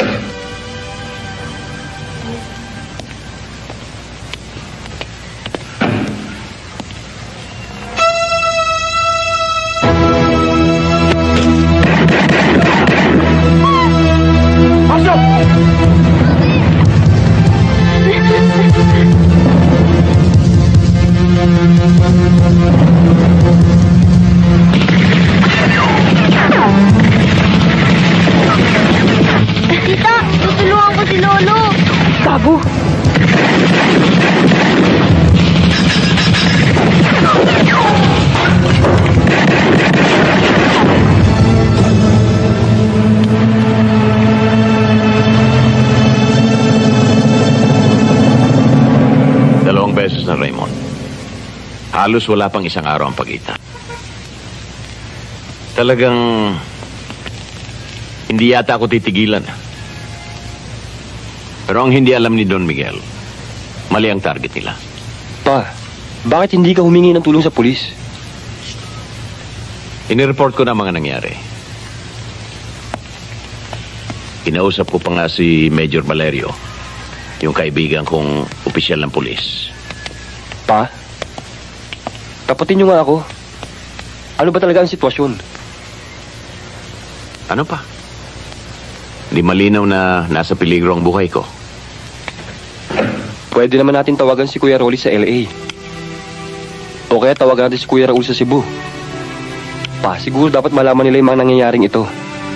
Tita, tutulungan ko si Lolo. Gago! Dalawang beses na, Raymond. Halos wala pang isang araw ang pagitan. Talagang hindi yata ako titigilan. Pero ang hindi alam ni Don Miguel, mali ang target nila. Pa, bakit hindi ka humingi ng tulong sa pulis? Inireport ko na mga nangyari. Kinausap ko pa nga si Major Valerio, yung kaibigan kong opisyal ng pulis. Pa, tapatin niyo nga ako. Ano ba talaga ang sitwasyon? Ano pa? Hindi malinaw na nasa peligro ang buhay ko. Pwede naman natin tawagan si Kuya Rolly sa LA. O kaya tawagan natin si Kuya Raul sa Cebu. Pa, siguro dapat malaman nila yung mga nangyayaring ito.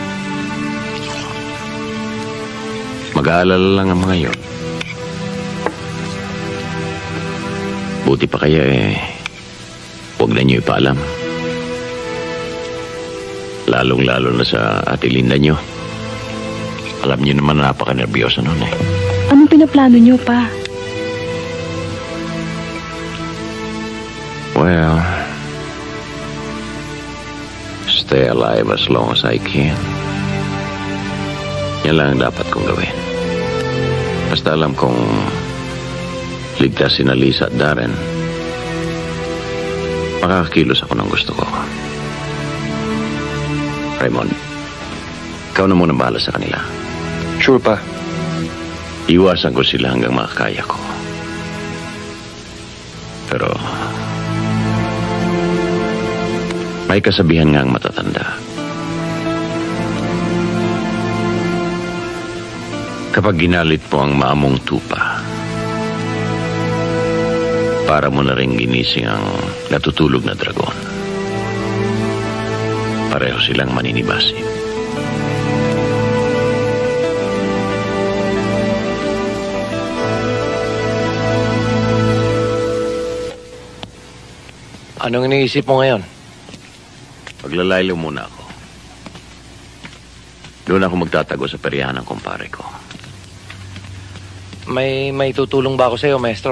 Mag-aalala lang ang mga yun. Buti pa kaya huwag na niyo ipaalam. Lalong-lalo na sa ate Linda niyo. Alam niyo naman na napaka-nervyoso noon eh. Anong pinaplano niyo pa? Well, stay alive as long as I can. Yan lang ang dapat kong gawin. Basta alam kong ligtas si Lisa at Darren, makakakilos ako ng gusto ko. Raymond, ikaw na muna bahala sa kanila. Sure pa. Iwasan ko sila hanggang makakaya ko. Pero may kasabihan nga ang matatanda. Kapag ginalit mo ang maamong tupa, para mo na rin ginising ang natutulog na dragon. Pareho silang maninibasin. Anong iniisip mo ngayon? Paglalaylo muna ako. Doon ako magtatago sa peryahan ng kumpare ko. May tutulong ba ako sa'yo, maestro?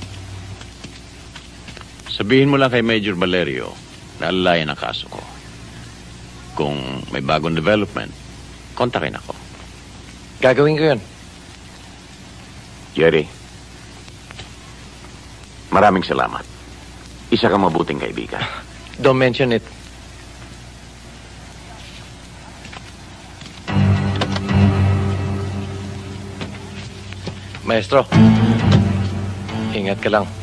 Sabihin mo lang kay Major Valerio na alalayan ang kaso ko. Kung may bagong development, kontakin ako. Gagawin ko yun. Jerry, maraming salamat. Isa kang mabuting kaibigan. Don't mention it. Maestro, ingat ka lang.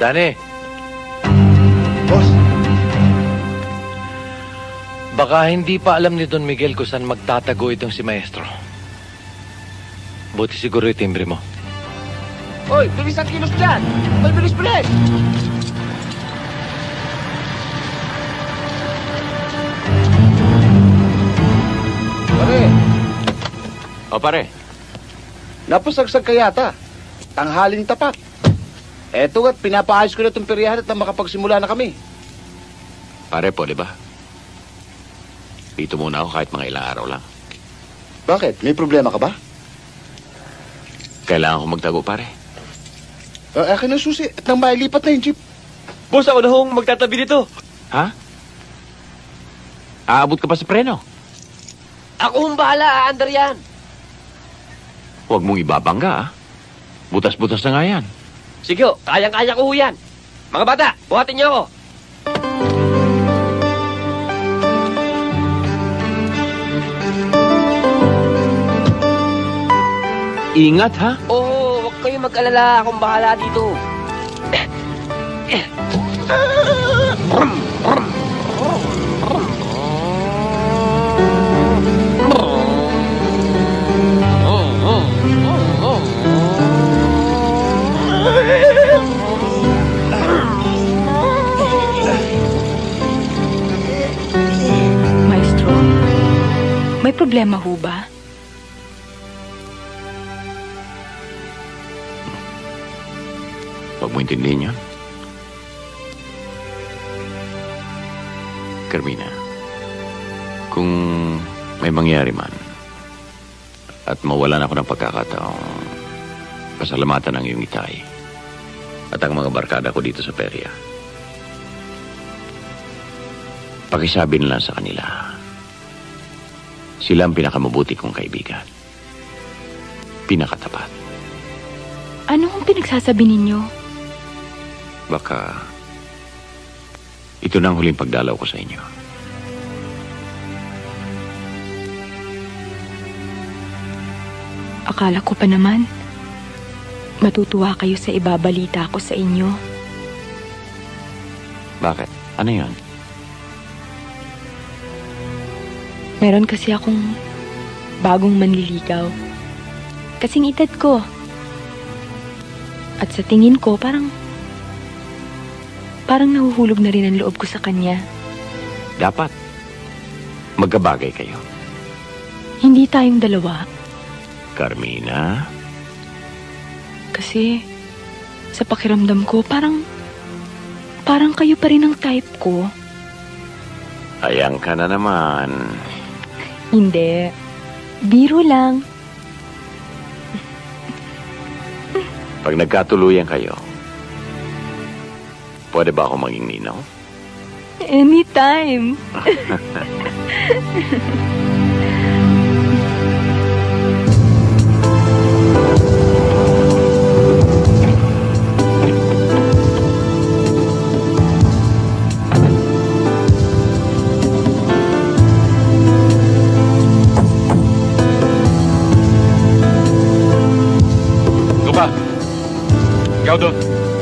Danny. Boss. Baka hindi pa alam ni Don Miguel kung saan magtatago itong si Maestro. Buti siguro yung timbre mo. Hoy, bilis ang kilos dyan! Bilis! Pare, O pare, napasagsag ka yata. Tanghaling tapat. Eto at pinapaayos ko na itong peryahan at makapagsimula na kami. pare po, di ba? Dito muna ako kahit mga ilang araw lang. Bakit? May problema ka ba? Kailangan ko magtago, pare. Akin ang susi at nang mailipat na yung jeep. Boss, ako na hong magtatabi nito. Ha? Aabot ka pa sa preno? Ako hong bahala, aandar yan. Huwag mong ibabangga, ah. Butas-butas na nga yan. Sige ho, kayang-kaya ko ho yan. Mga bata, buhatin niyo ako. Ingat, ha? Oo, huwag kayong mag-alala. Akong bahala dito. Maestro, may problema ho ba? Huwag mo intindihin yun. Carmina, kung may mangyari man at mawalan ako ng pagkakataong pasalamatan ng iyong itay at ang mga barkada ko dito sa perya, pakisabi na lang sa kanila, sila ang pinakamabuti kong kaibigan. Pinakatapat. Ano ang pinagsasabi ninyo? Baka ito na ang huling pagdalaw ko sa inyo. Akala ko pa naman, matutuwa kayo sa ibabalita ko sa inyo. Bakit? Ano yun? Meron kasi akong bagong manliligaw. Kasing edad ko. At sa tingin ko, parang nahuhulog na rin ang loob ko sa kanya. Dapat. Magkabagay kayo. Hindi tayong dalawa. Carmina? Kasi sa pakiramdam ko, parang kayo pa rin ang type ko. Ayang ka na naman. Hindi. Biro lang. Pag nagkatuluyan kayo, pwede ba ako maging ninaw? Anytime. Lupa, ikaw doon.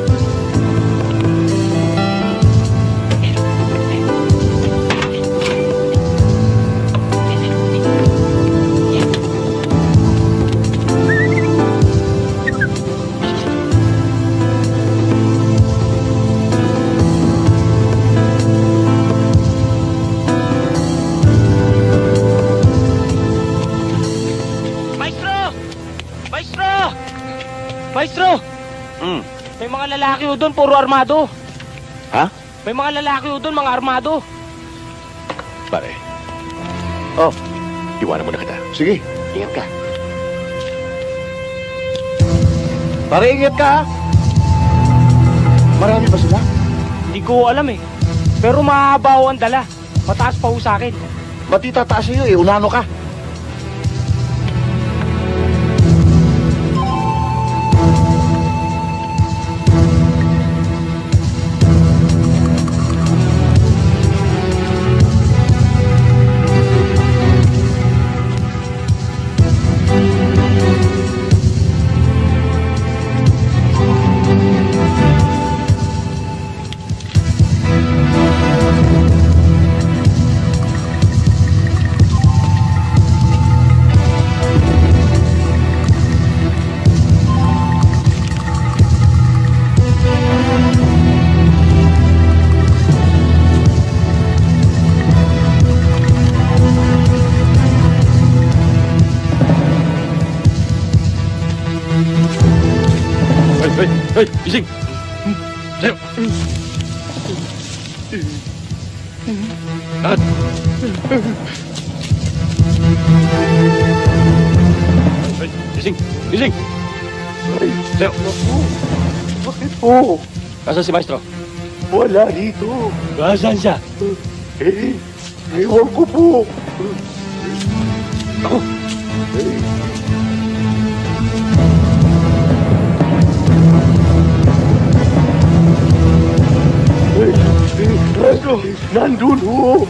Maestro! May mga lalaki o doon, puro armado. Ha? May mga lalaki o doon, mga armado. Pare. Oh, iwanan mo na kita. Sige, ingat ka. Pare, ingat ka, ha? Marami ba sila? Hindi ko alam eh. Pero mahaba ho ang dala. Mataas pa ho sa akin. Matitataas sa'yo eh, unano ka. Gising! Sayo! Lahat! Gising! Gising! Sayo! Bakit po? Nasaan si Maestro? Wala dito. Nasaan siya? Ewan ko po. Ako! Nandun ho.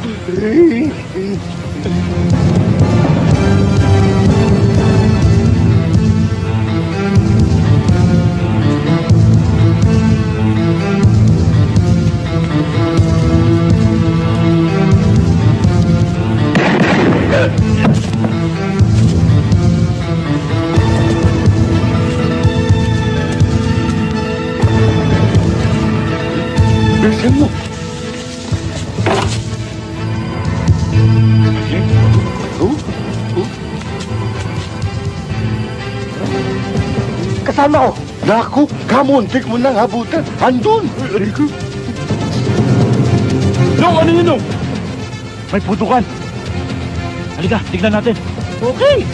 Bilisan mo. Kasama ko. Naku, kamuntik mo nang habutan. Andun. Nung, ano yun, Nung? May putukan. Halika, tignan natin. Okay.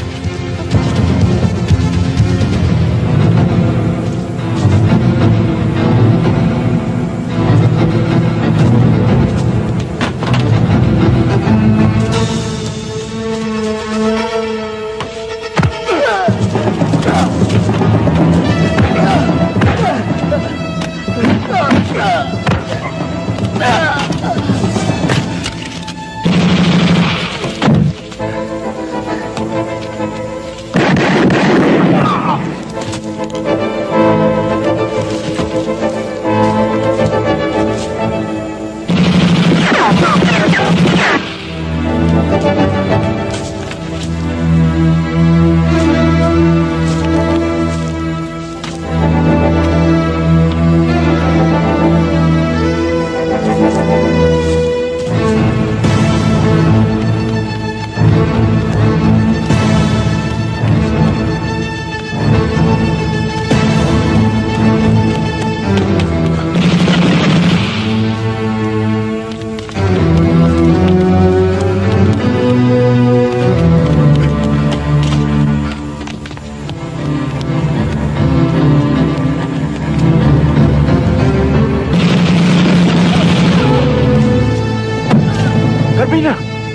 Carmina!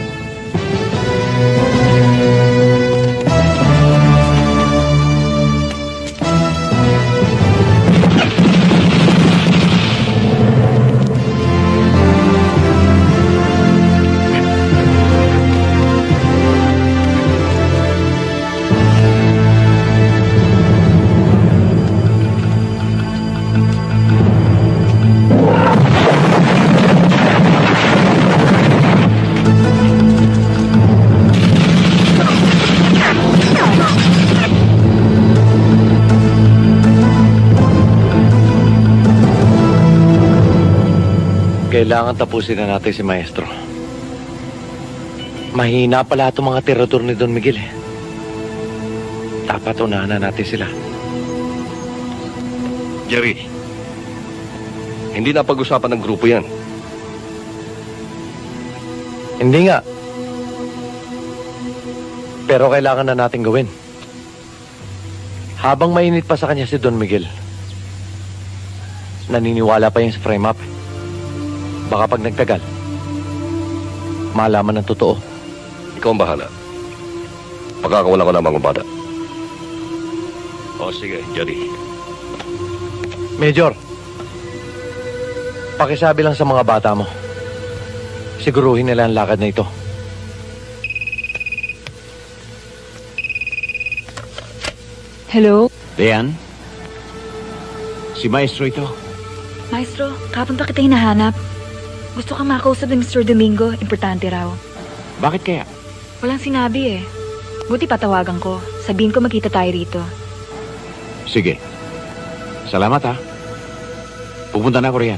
Kailangan tapusin na natin si Maestro. Mahina pala itong mga tirador ni Don Miguel. Dapat unahan na natin sila. Jerry, hindi na pag-usapan ng grupo yan. Hindi nga. Pero kailangan na natin gawin. Habang mainit pa sa kanya si Don Miguel, naniniwala pa yung sa frame-up. Baka pag nagtagal, malaman ng totoo. Ikaw ang bahala. Pagkakawalan ko ng mga bata. O sige, Jerry. Major, pakisabi lang sa mga bata mo. Siguruhin nila ang lakad na ito. Hello? Leanne? Si Maestro ito. Maestro, kapon pa kita hinahanap. Gusto kang makausap ni Mr. Domingo. Importante raw. Bakit kaya? Walang sinabi eh. Buti patawagan ko. Sabihin ko magkita tayo rito. Sige. Salamat ha. Pupunta na ako riyan.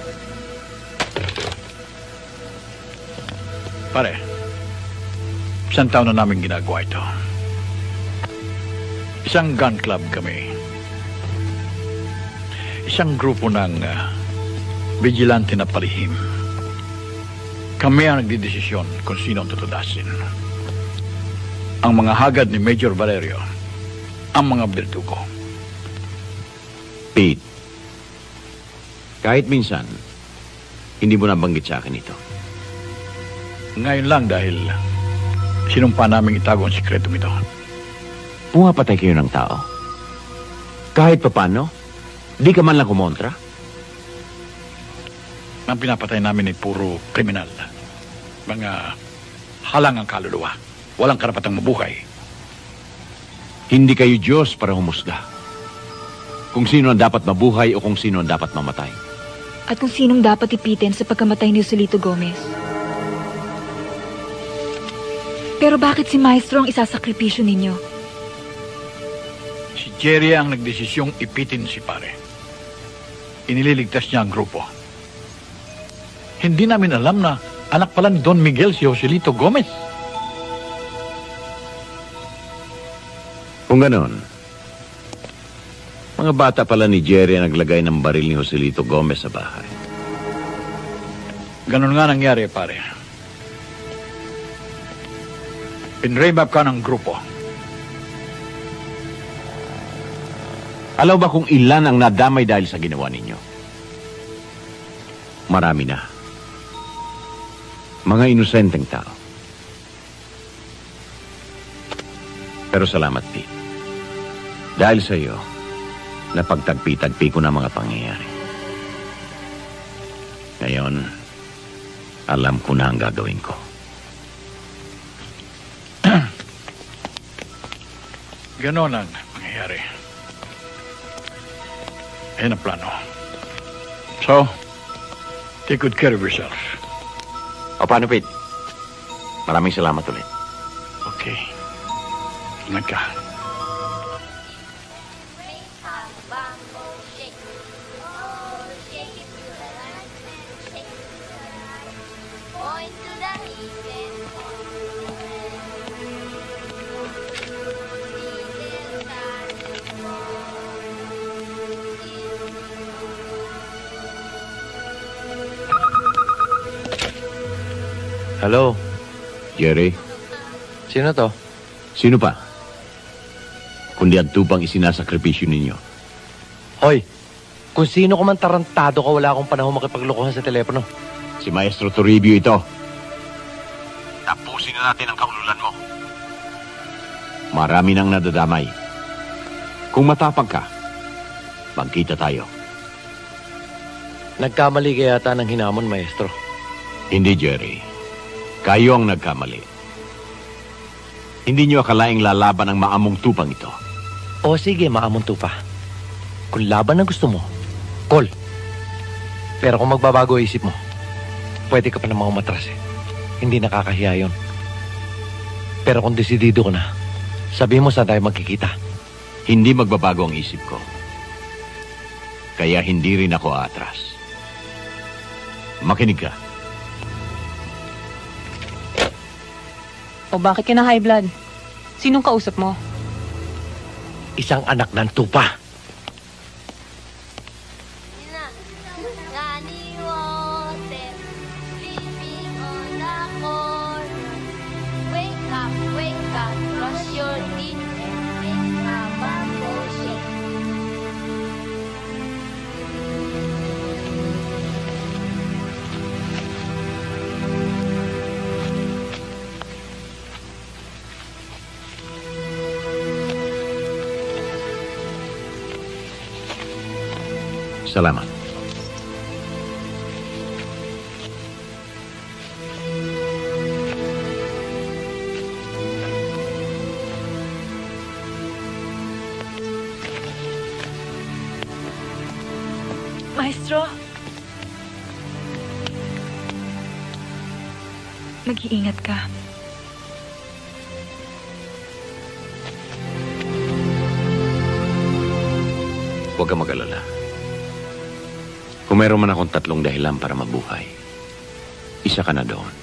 Pare, isang taon na namin ginagawa ito. Isang gun club kami. isang grupo ng vigilante na palihim. Kami ang nagdidesisyon kung sino ang tutudasin. Ang mga hagad ni Major Valerio, ang mga berdugo. Pete, kahit minsan, hindi mo nabanggit sa akin ito. Ngayon lang dahil sinumpa naming itago ang sikretong ito. Pumapatay kayo ng tao. Kahit papano, di ka man lang kumontra. Ang pinapatay namin ay puro kriminal. Mga halangang kaluluwa. Walang karapatang mabuhay. Hindi kayo Diyos para humusga. Kung sino ang dapat mabuhay o kung sino ang dapat mamatay. At kung sinong dapat ipitin sa pagkamatay ni Joselito Gomez. Pero bakit si Maestro ang isasakripisyo ninyo? Si Jerry ang nagdesisyong ipitin si pare. Inililigtas niya ang grupo. Hindi namin alam na anak pala ni Don Miguel si Joselito Gomez. Kung ganon, mga bata pala ni Jerry ang naglagay ng baril ni Joselito Gomez sa bahay. Ganon nga nangyari, pare. Pinremap ka ng grupo. Alam ba kung ilan ang nadamay dahil sa ginawa ninyo? Marami na. Mga inosenteng tao. Pero salamat, Pete. Dahil sa iyo, napagtagpi-tagpi ko na mga pangyayari. Ngayon, alam ko na ang gagawin ko. Ganon ang mangyayari. Ayan ang plano. So, take good care of yourself. O paano, Pete? Maraming salamat ulit. Okay. Ingat ka. Hello? Jerry? Sino to? Sino pa? Kundi ang tupang isinasakripisyo ninyo. Hoy, kung sino ko man tarantado ka, wala akong panahon makipaglokohan sa telepono. Si Maestro Toribio ito. Tapusin na natin ang kaululan mo. Marami nang nadadamay. Kung matapang ka, magkita tayo. Nagkamali kaya yata ng hinamon, Maestro. Hindi, Jerry. Kayo ang nagkamali. Hindi niyo akalaing lalaban ang maamong tupang ito. O sige, maamong tupa. Kung laban ang gusto mo, call. Pero kung magbabago isip mo, pwede ka pa namang umatras eh. Hindi nakakahiya yun. Pero kung desidido ko na, sabihin mo saan tayo magkikita. Hindi magbabago ang isip ko. Kaya hindi rin ako atras. Makinig ka. O bakit ka na high blood? Sinong kausap mo? Isang anak ng tupa. Salamat. Maestro? Mag-iingat ka. Huwag ka mag-alala. Kung meron man akong 3 dahilan para mabuhay, isa ka na doon.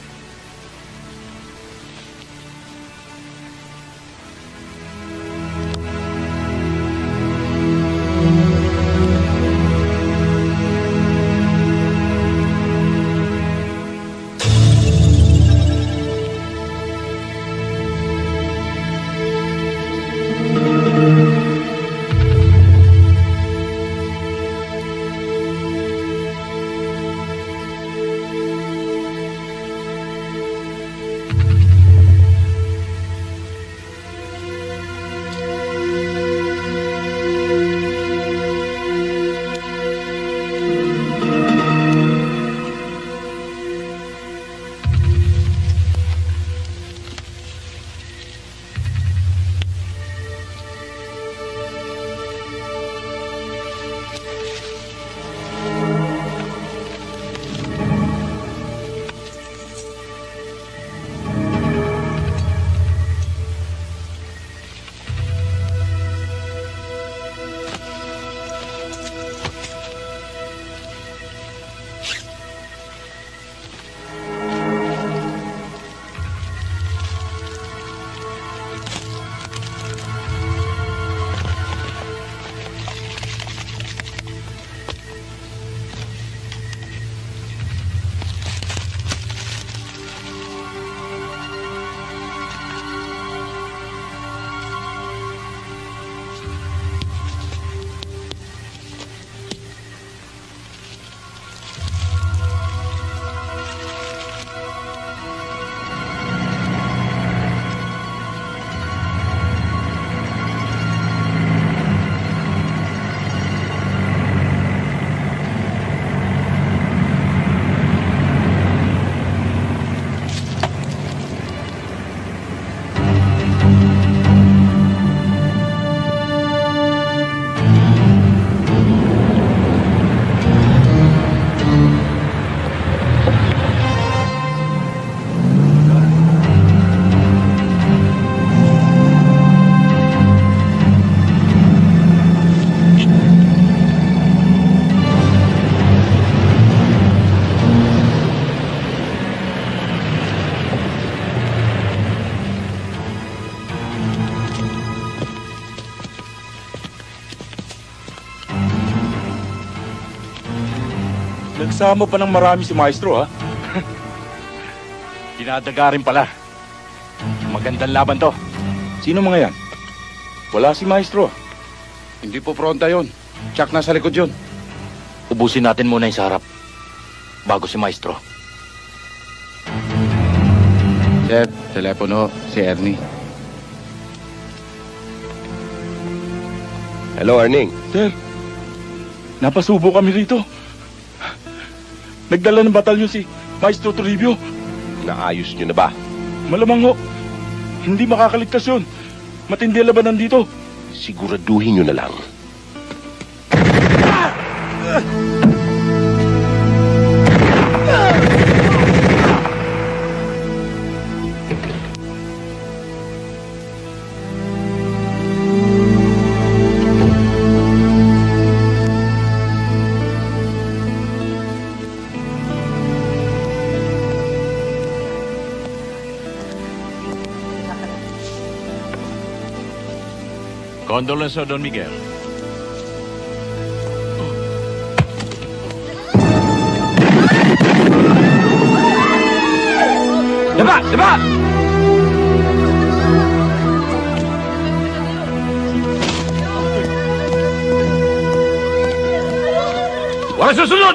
Kasama pa ng marami si Maestro, ha? Dinadaga rin pala. Magandang laban to. Sino mga yan? Wala si Maestro. Hindi po pronta yun. Chuck, nasa likod yun. Ubusin natin muna yung sa harap. Bago si Maestro. Sir, telepono si Ernie. Hello, Erning. Sir, napasubo kami rito. Nagdala ng batalyon si Maestro Toribio. Naayos nyo na ba? Malamang ho. Hindi makakaligtas yun. Matindi ang labanan dito. Siguraduhin nyo na lang. Condolence, Don Miguel. Daba! Daba! Wala susunod!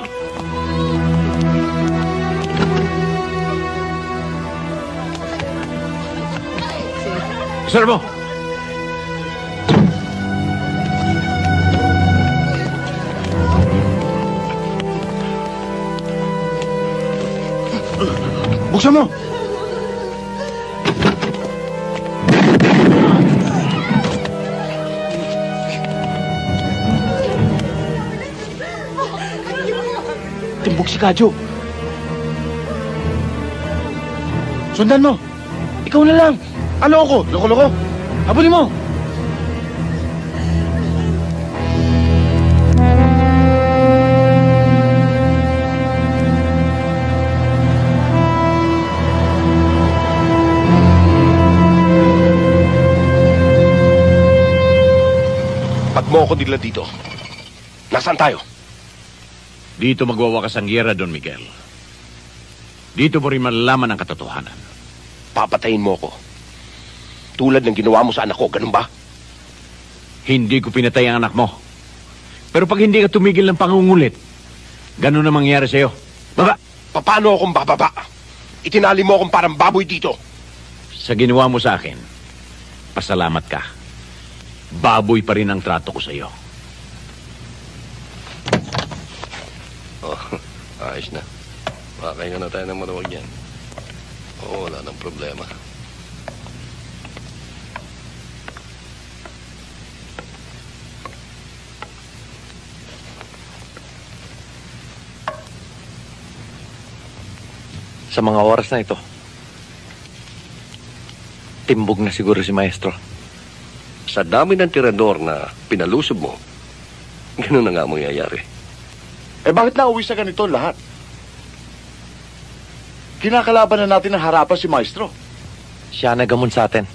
Sir mo! Buksan mo! Timbog si Kadyo. Sundan mo! Ikaw na lang. Ano ako? Loko-loko? Habulin mo! Pag mo ako nila dito, nasaan tayo? Dito magwawakas ang giyera, Don Miguel. Dito mo rin malalaman ang katotohanan. Papatayin mo ako. Tulad ng ginawa mo sa anak ko, ganun ba? Hindi ko pinatay ang anak mo. Pero pag hindi ka tumigil ng pangungulit, ganun na mangyari sa'yo. Baba! Paano akong bababa? Itinali mo akong parang baboy dito. Sa ginawa mo sa akin, pasalamat ka. Baboy pa rin ang trato ko sa'yo. Oh, ayos na. Makakahinga na tayo ng maluwag yan. Oo, wala nang problema. Sa mga oras na ito, timbog na siguro si Maestro. Sa dami ng tirador na pinalusob mo, ganun na nga mangyayari. Eh bakit nauwi sa ganito lahat? Kinakalaban na natin ang harapan si Maestro. Siya nagamon sa atin.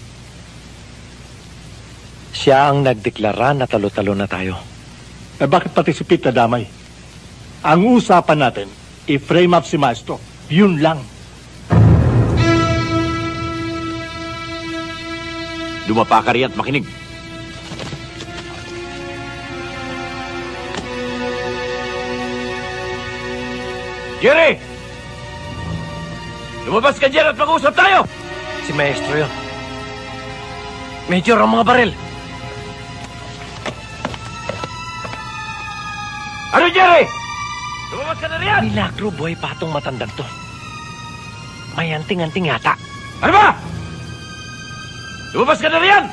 Siya ang nagdeklara na talo-talo na tayo. Eh bakit pati si Pete nadamay? Ang usapan natin, i-frame up si Maestro. Yun lang. Dumapa ka riyan at makinig. Jerry! Lumabas ka dyan at mag-uusap tayo! Si Maestro yun. Major ang mga baril. Ano, Jerry? Lumabas ka na riyan! Milagro, boy, patong matandang to. May anting-anting yata. Ano ba? Lumabas ka na riyan!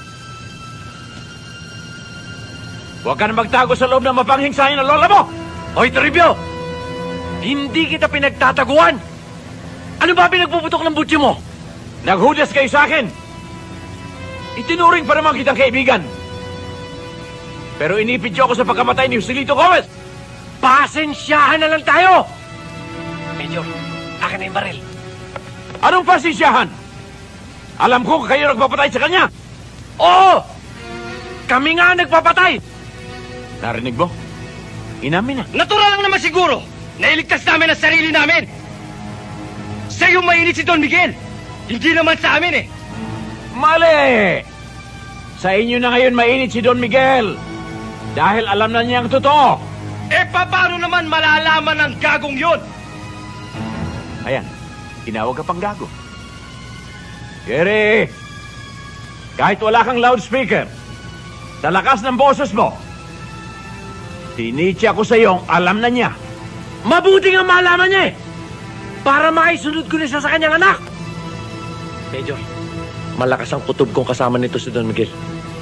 Huwag ka na magtago sa loob ng mapanghingsahin ng lola mo! Hoy, Toribio! Hindi kita pinagtataguan! Ano ba pinagpuputok ng butsi mo? Naghudas kayo sa akin! Itinuring pa naman kitang kaibigan! Pero inipit niyo ako sa pagkamatay ni Joselito Gomez! Pasensyahan na lang tayo! Major, akin na yung baril. Anong pasensyahan? Alam ko kayo nagpapatay sa kanya! Oo! Kami nga nagpapatay! Narinig mo? Inamin na. Natural lang naman siguro Nailigtas namin ang sarili namin! Sa'yo mainit si Don Miguel! Hindi naman sa amin eh! Mali! Sa inyo na ngayon mainit si Don Miguel. Dahil alam na niya ang totoo. Eh, paano naman malalaman ng gagong yun? Ayan, tinawag ka pang gago. Gary, kahit wala kang loudspeaker, sa lakas ng boses mo, tinitya ko sa iyong alam na niya. Mabuti nga malaman niya eh, para maisunod ko na siya sa kanyang anak. Major, malakas ang kutob kong kasama nito si Don Miguel.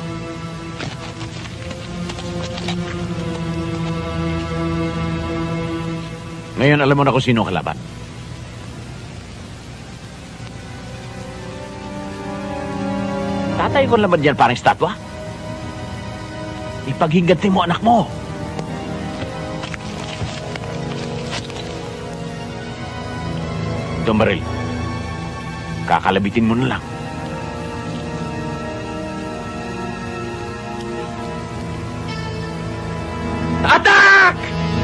Ngayon alam mo na kung sino kalaban. Tatay ko naman dyan parang estatwa. Ipaghinganti mo anak mo. Don Baril, kakalabitin mo na lang. Attack!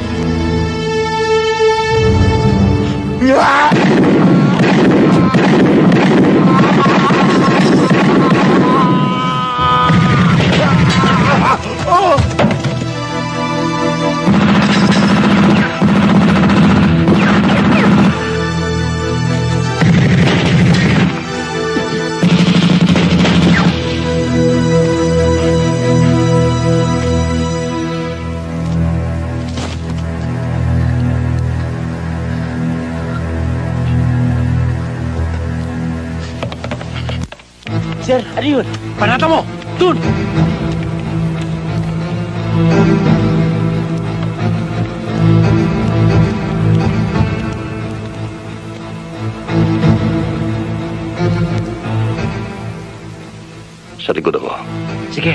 Sir, ano yun? Panata mo! Dun! Sa likod ako. Sige.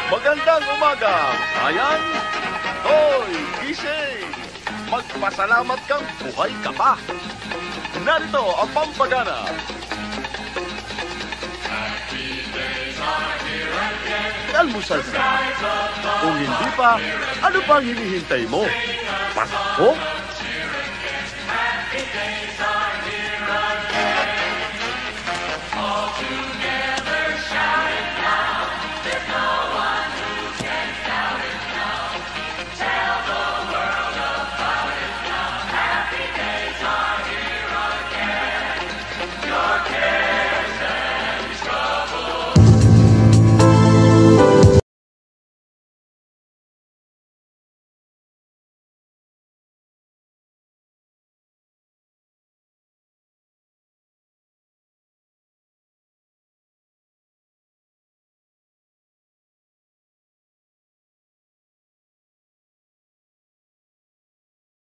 Magandang umaga, bayan! Hoy, gising! Magpasalamat kang buhay ka pa! Narito ang pampagana! Almusal na! Kung hindi pa, ano pang hinihintay mo? Pasko?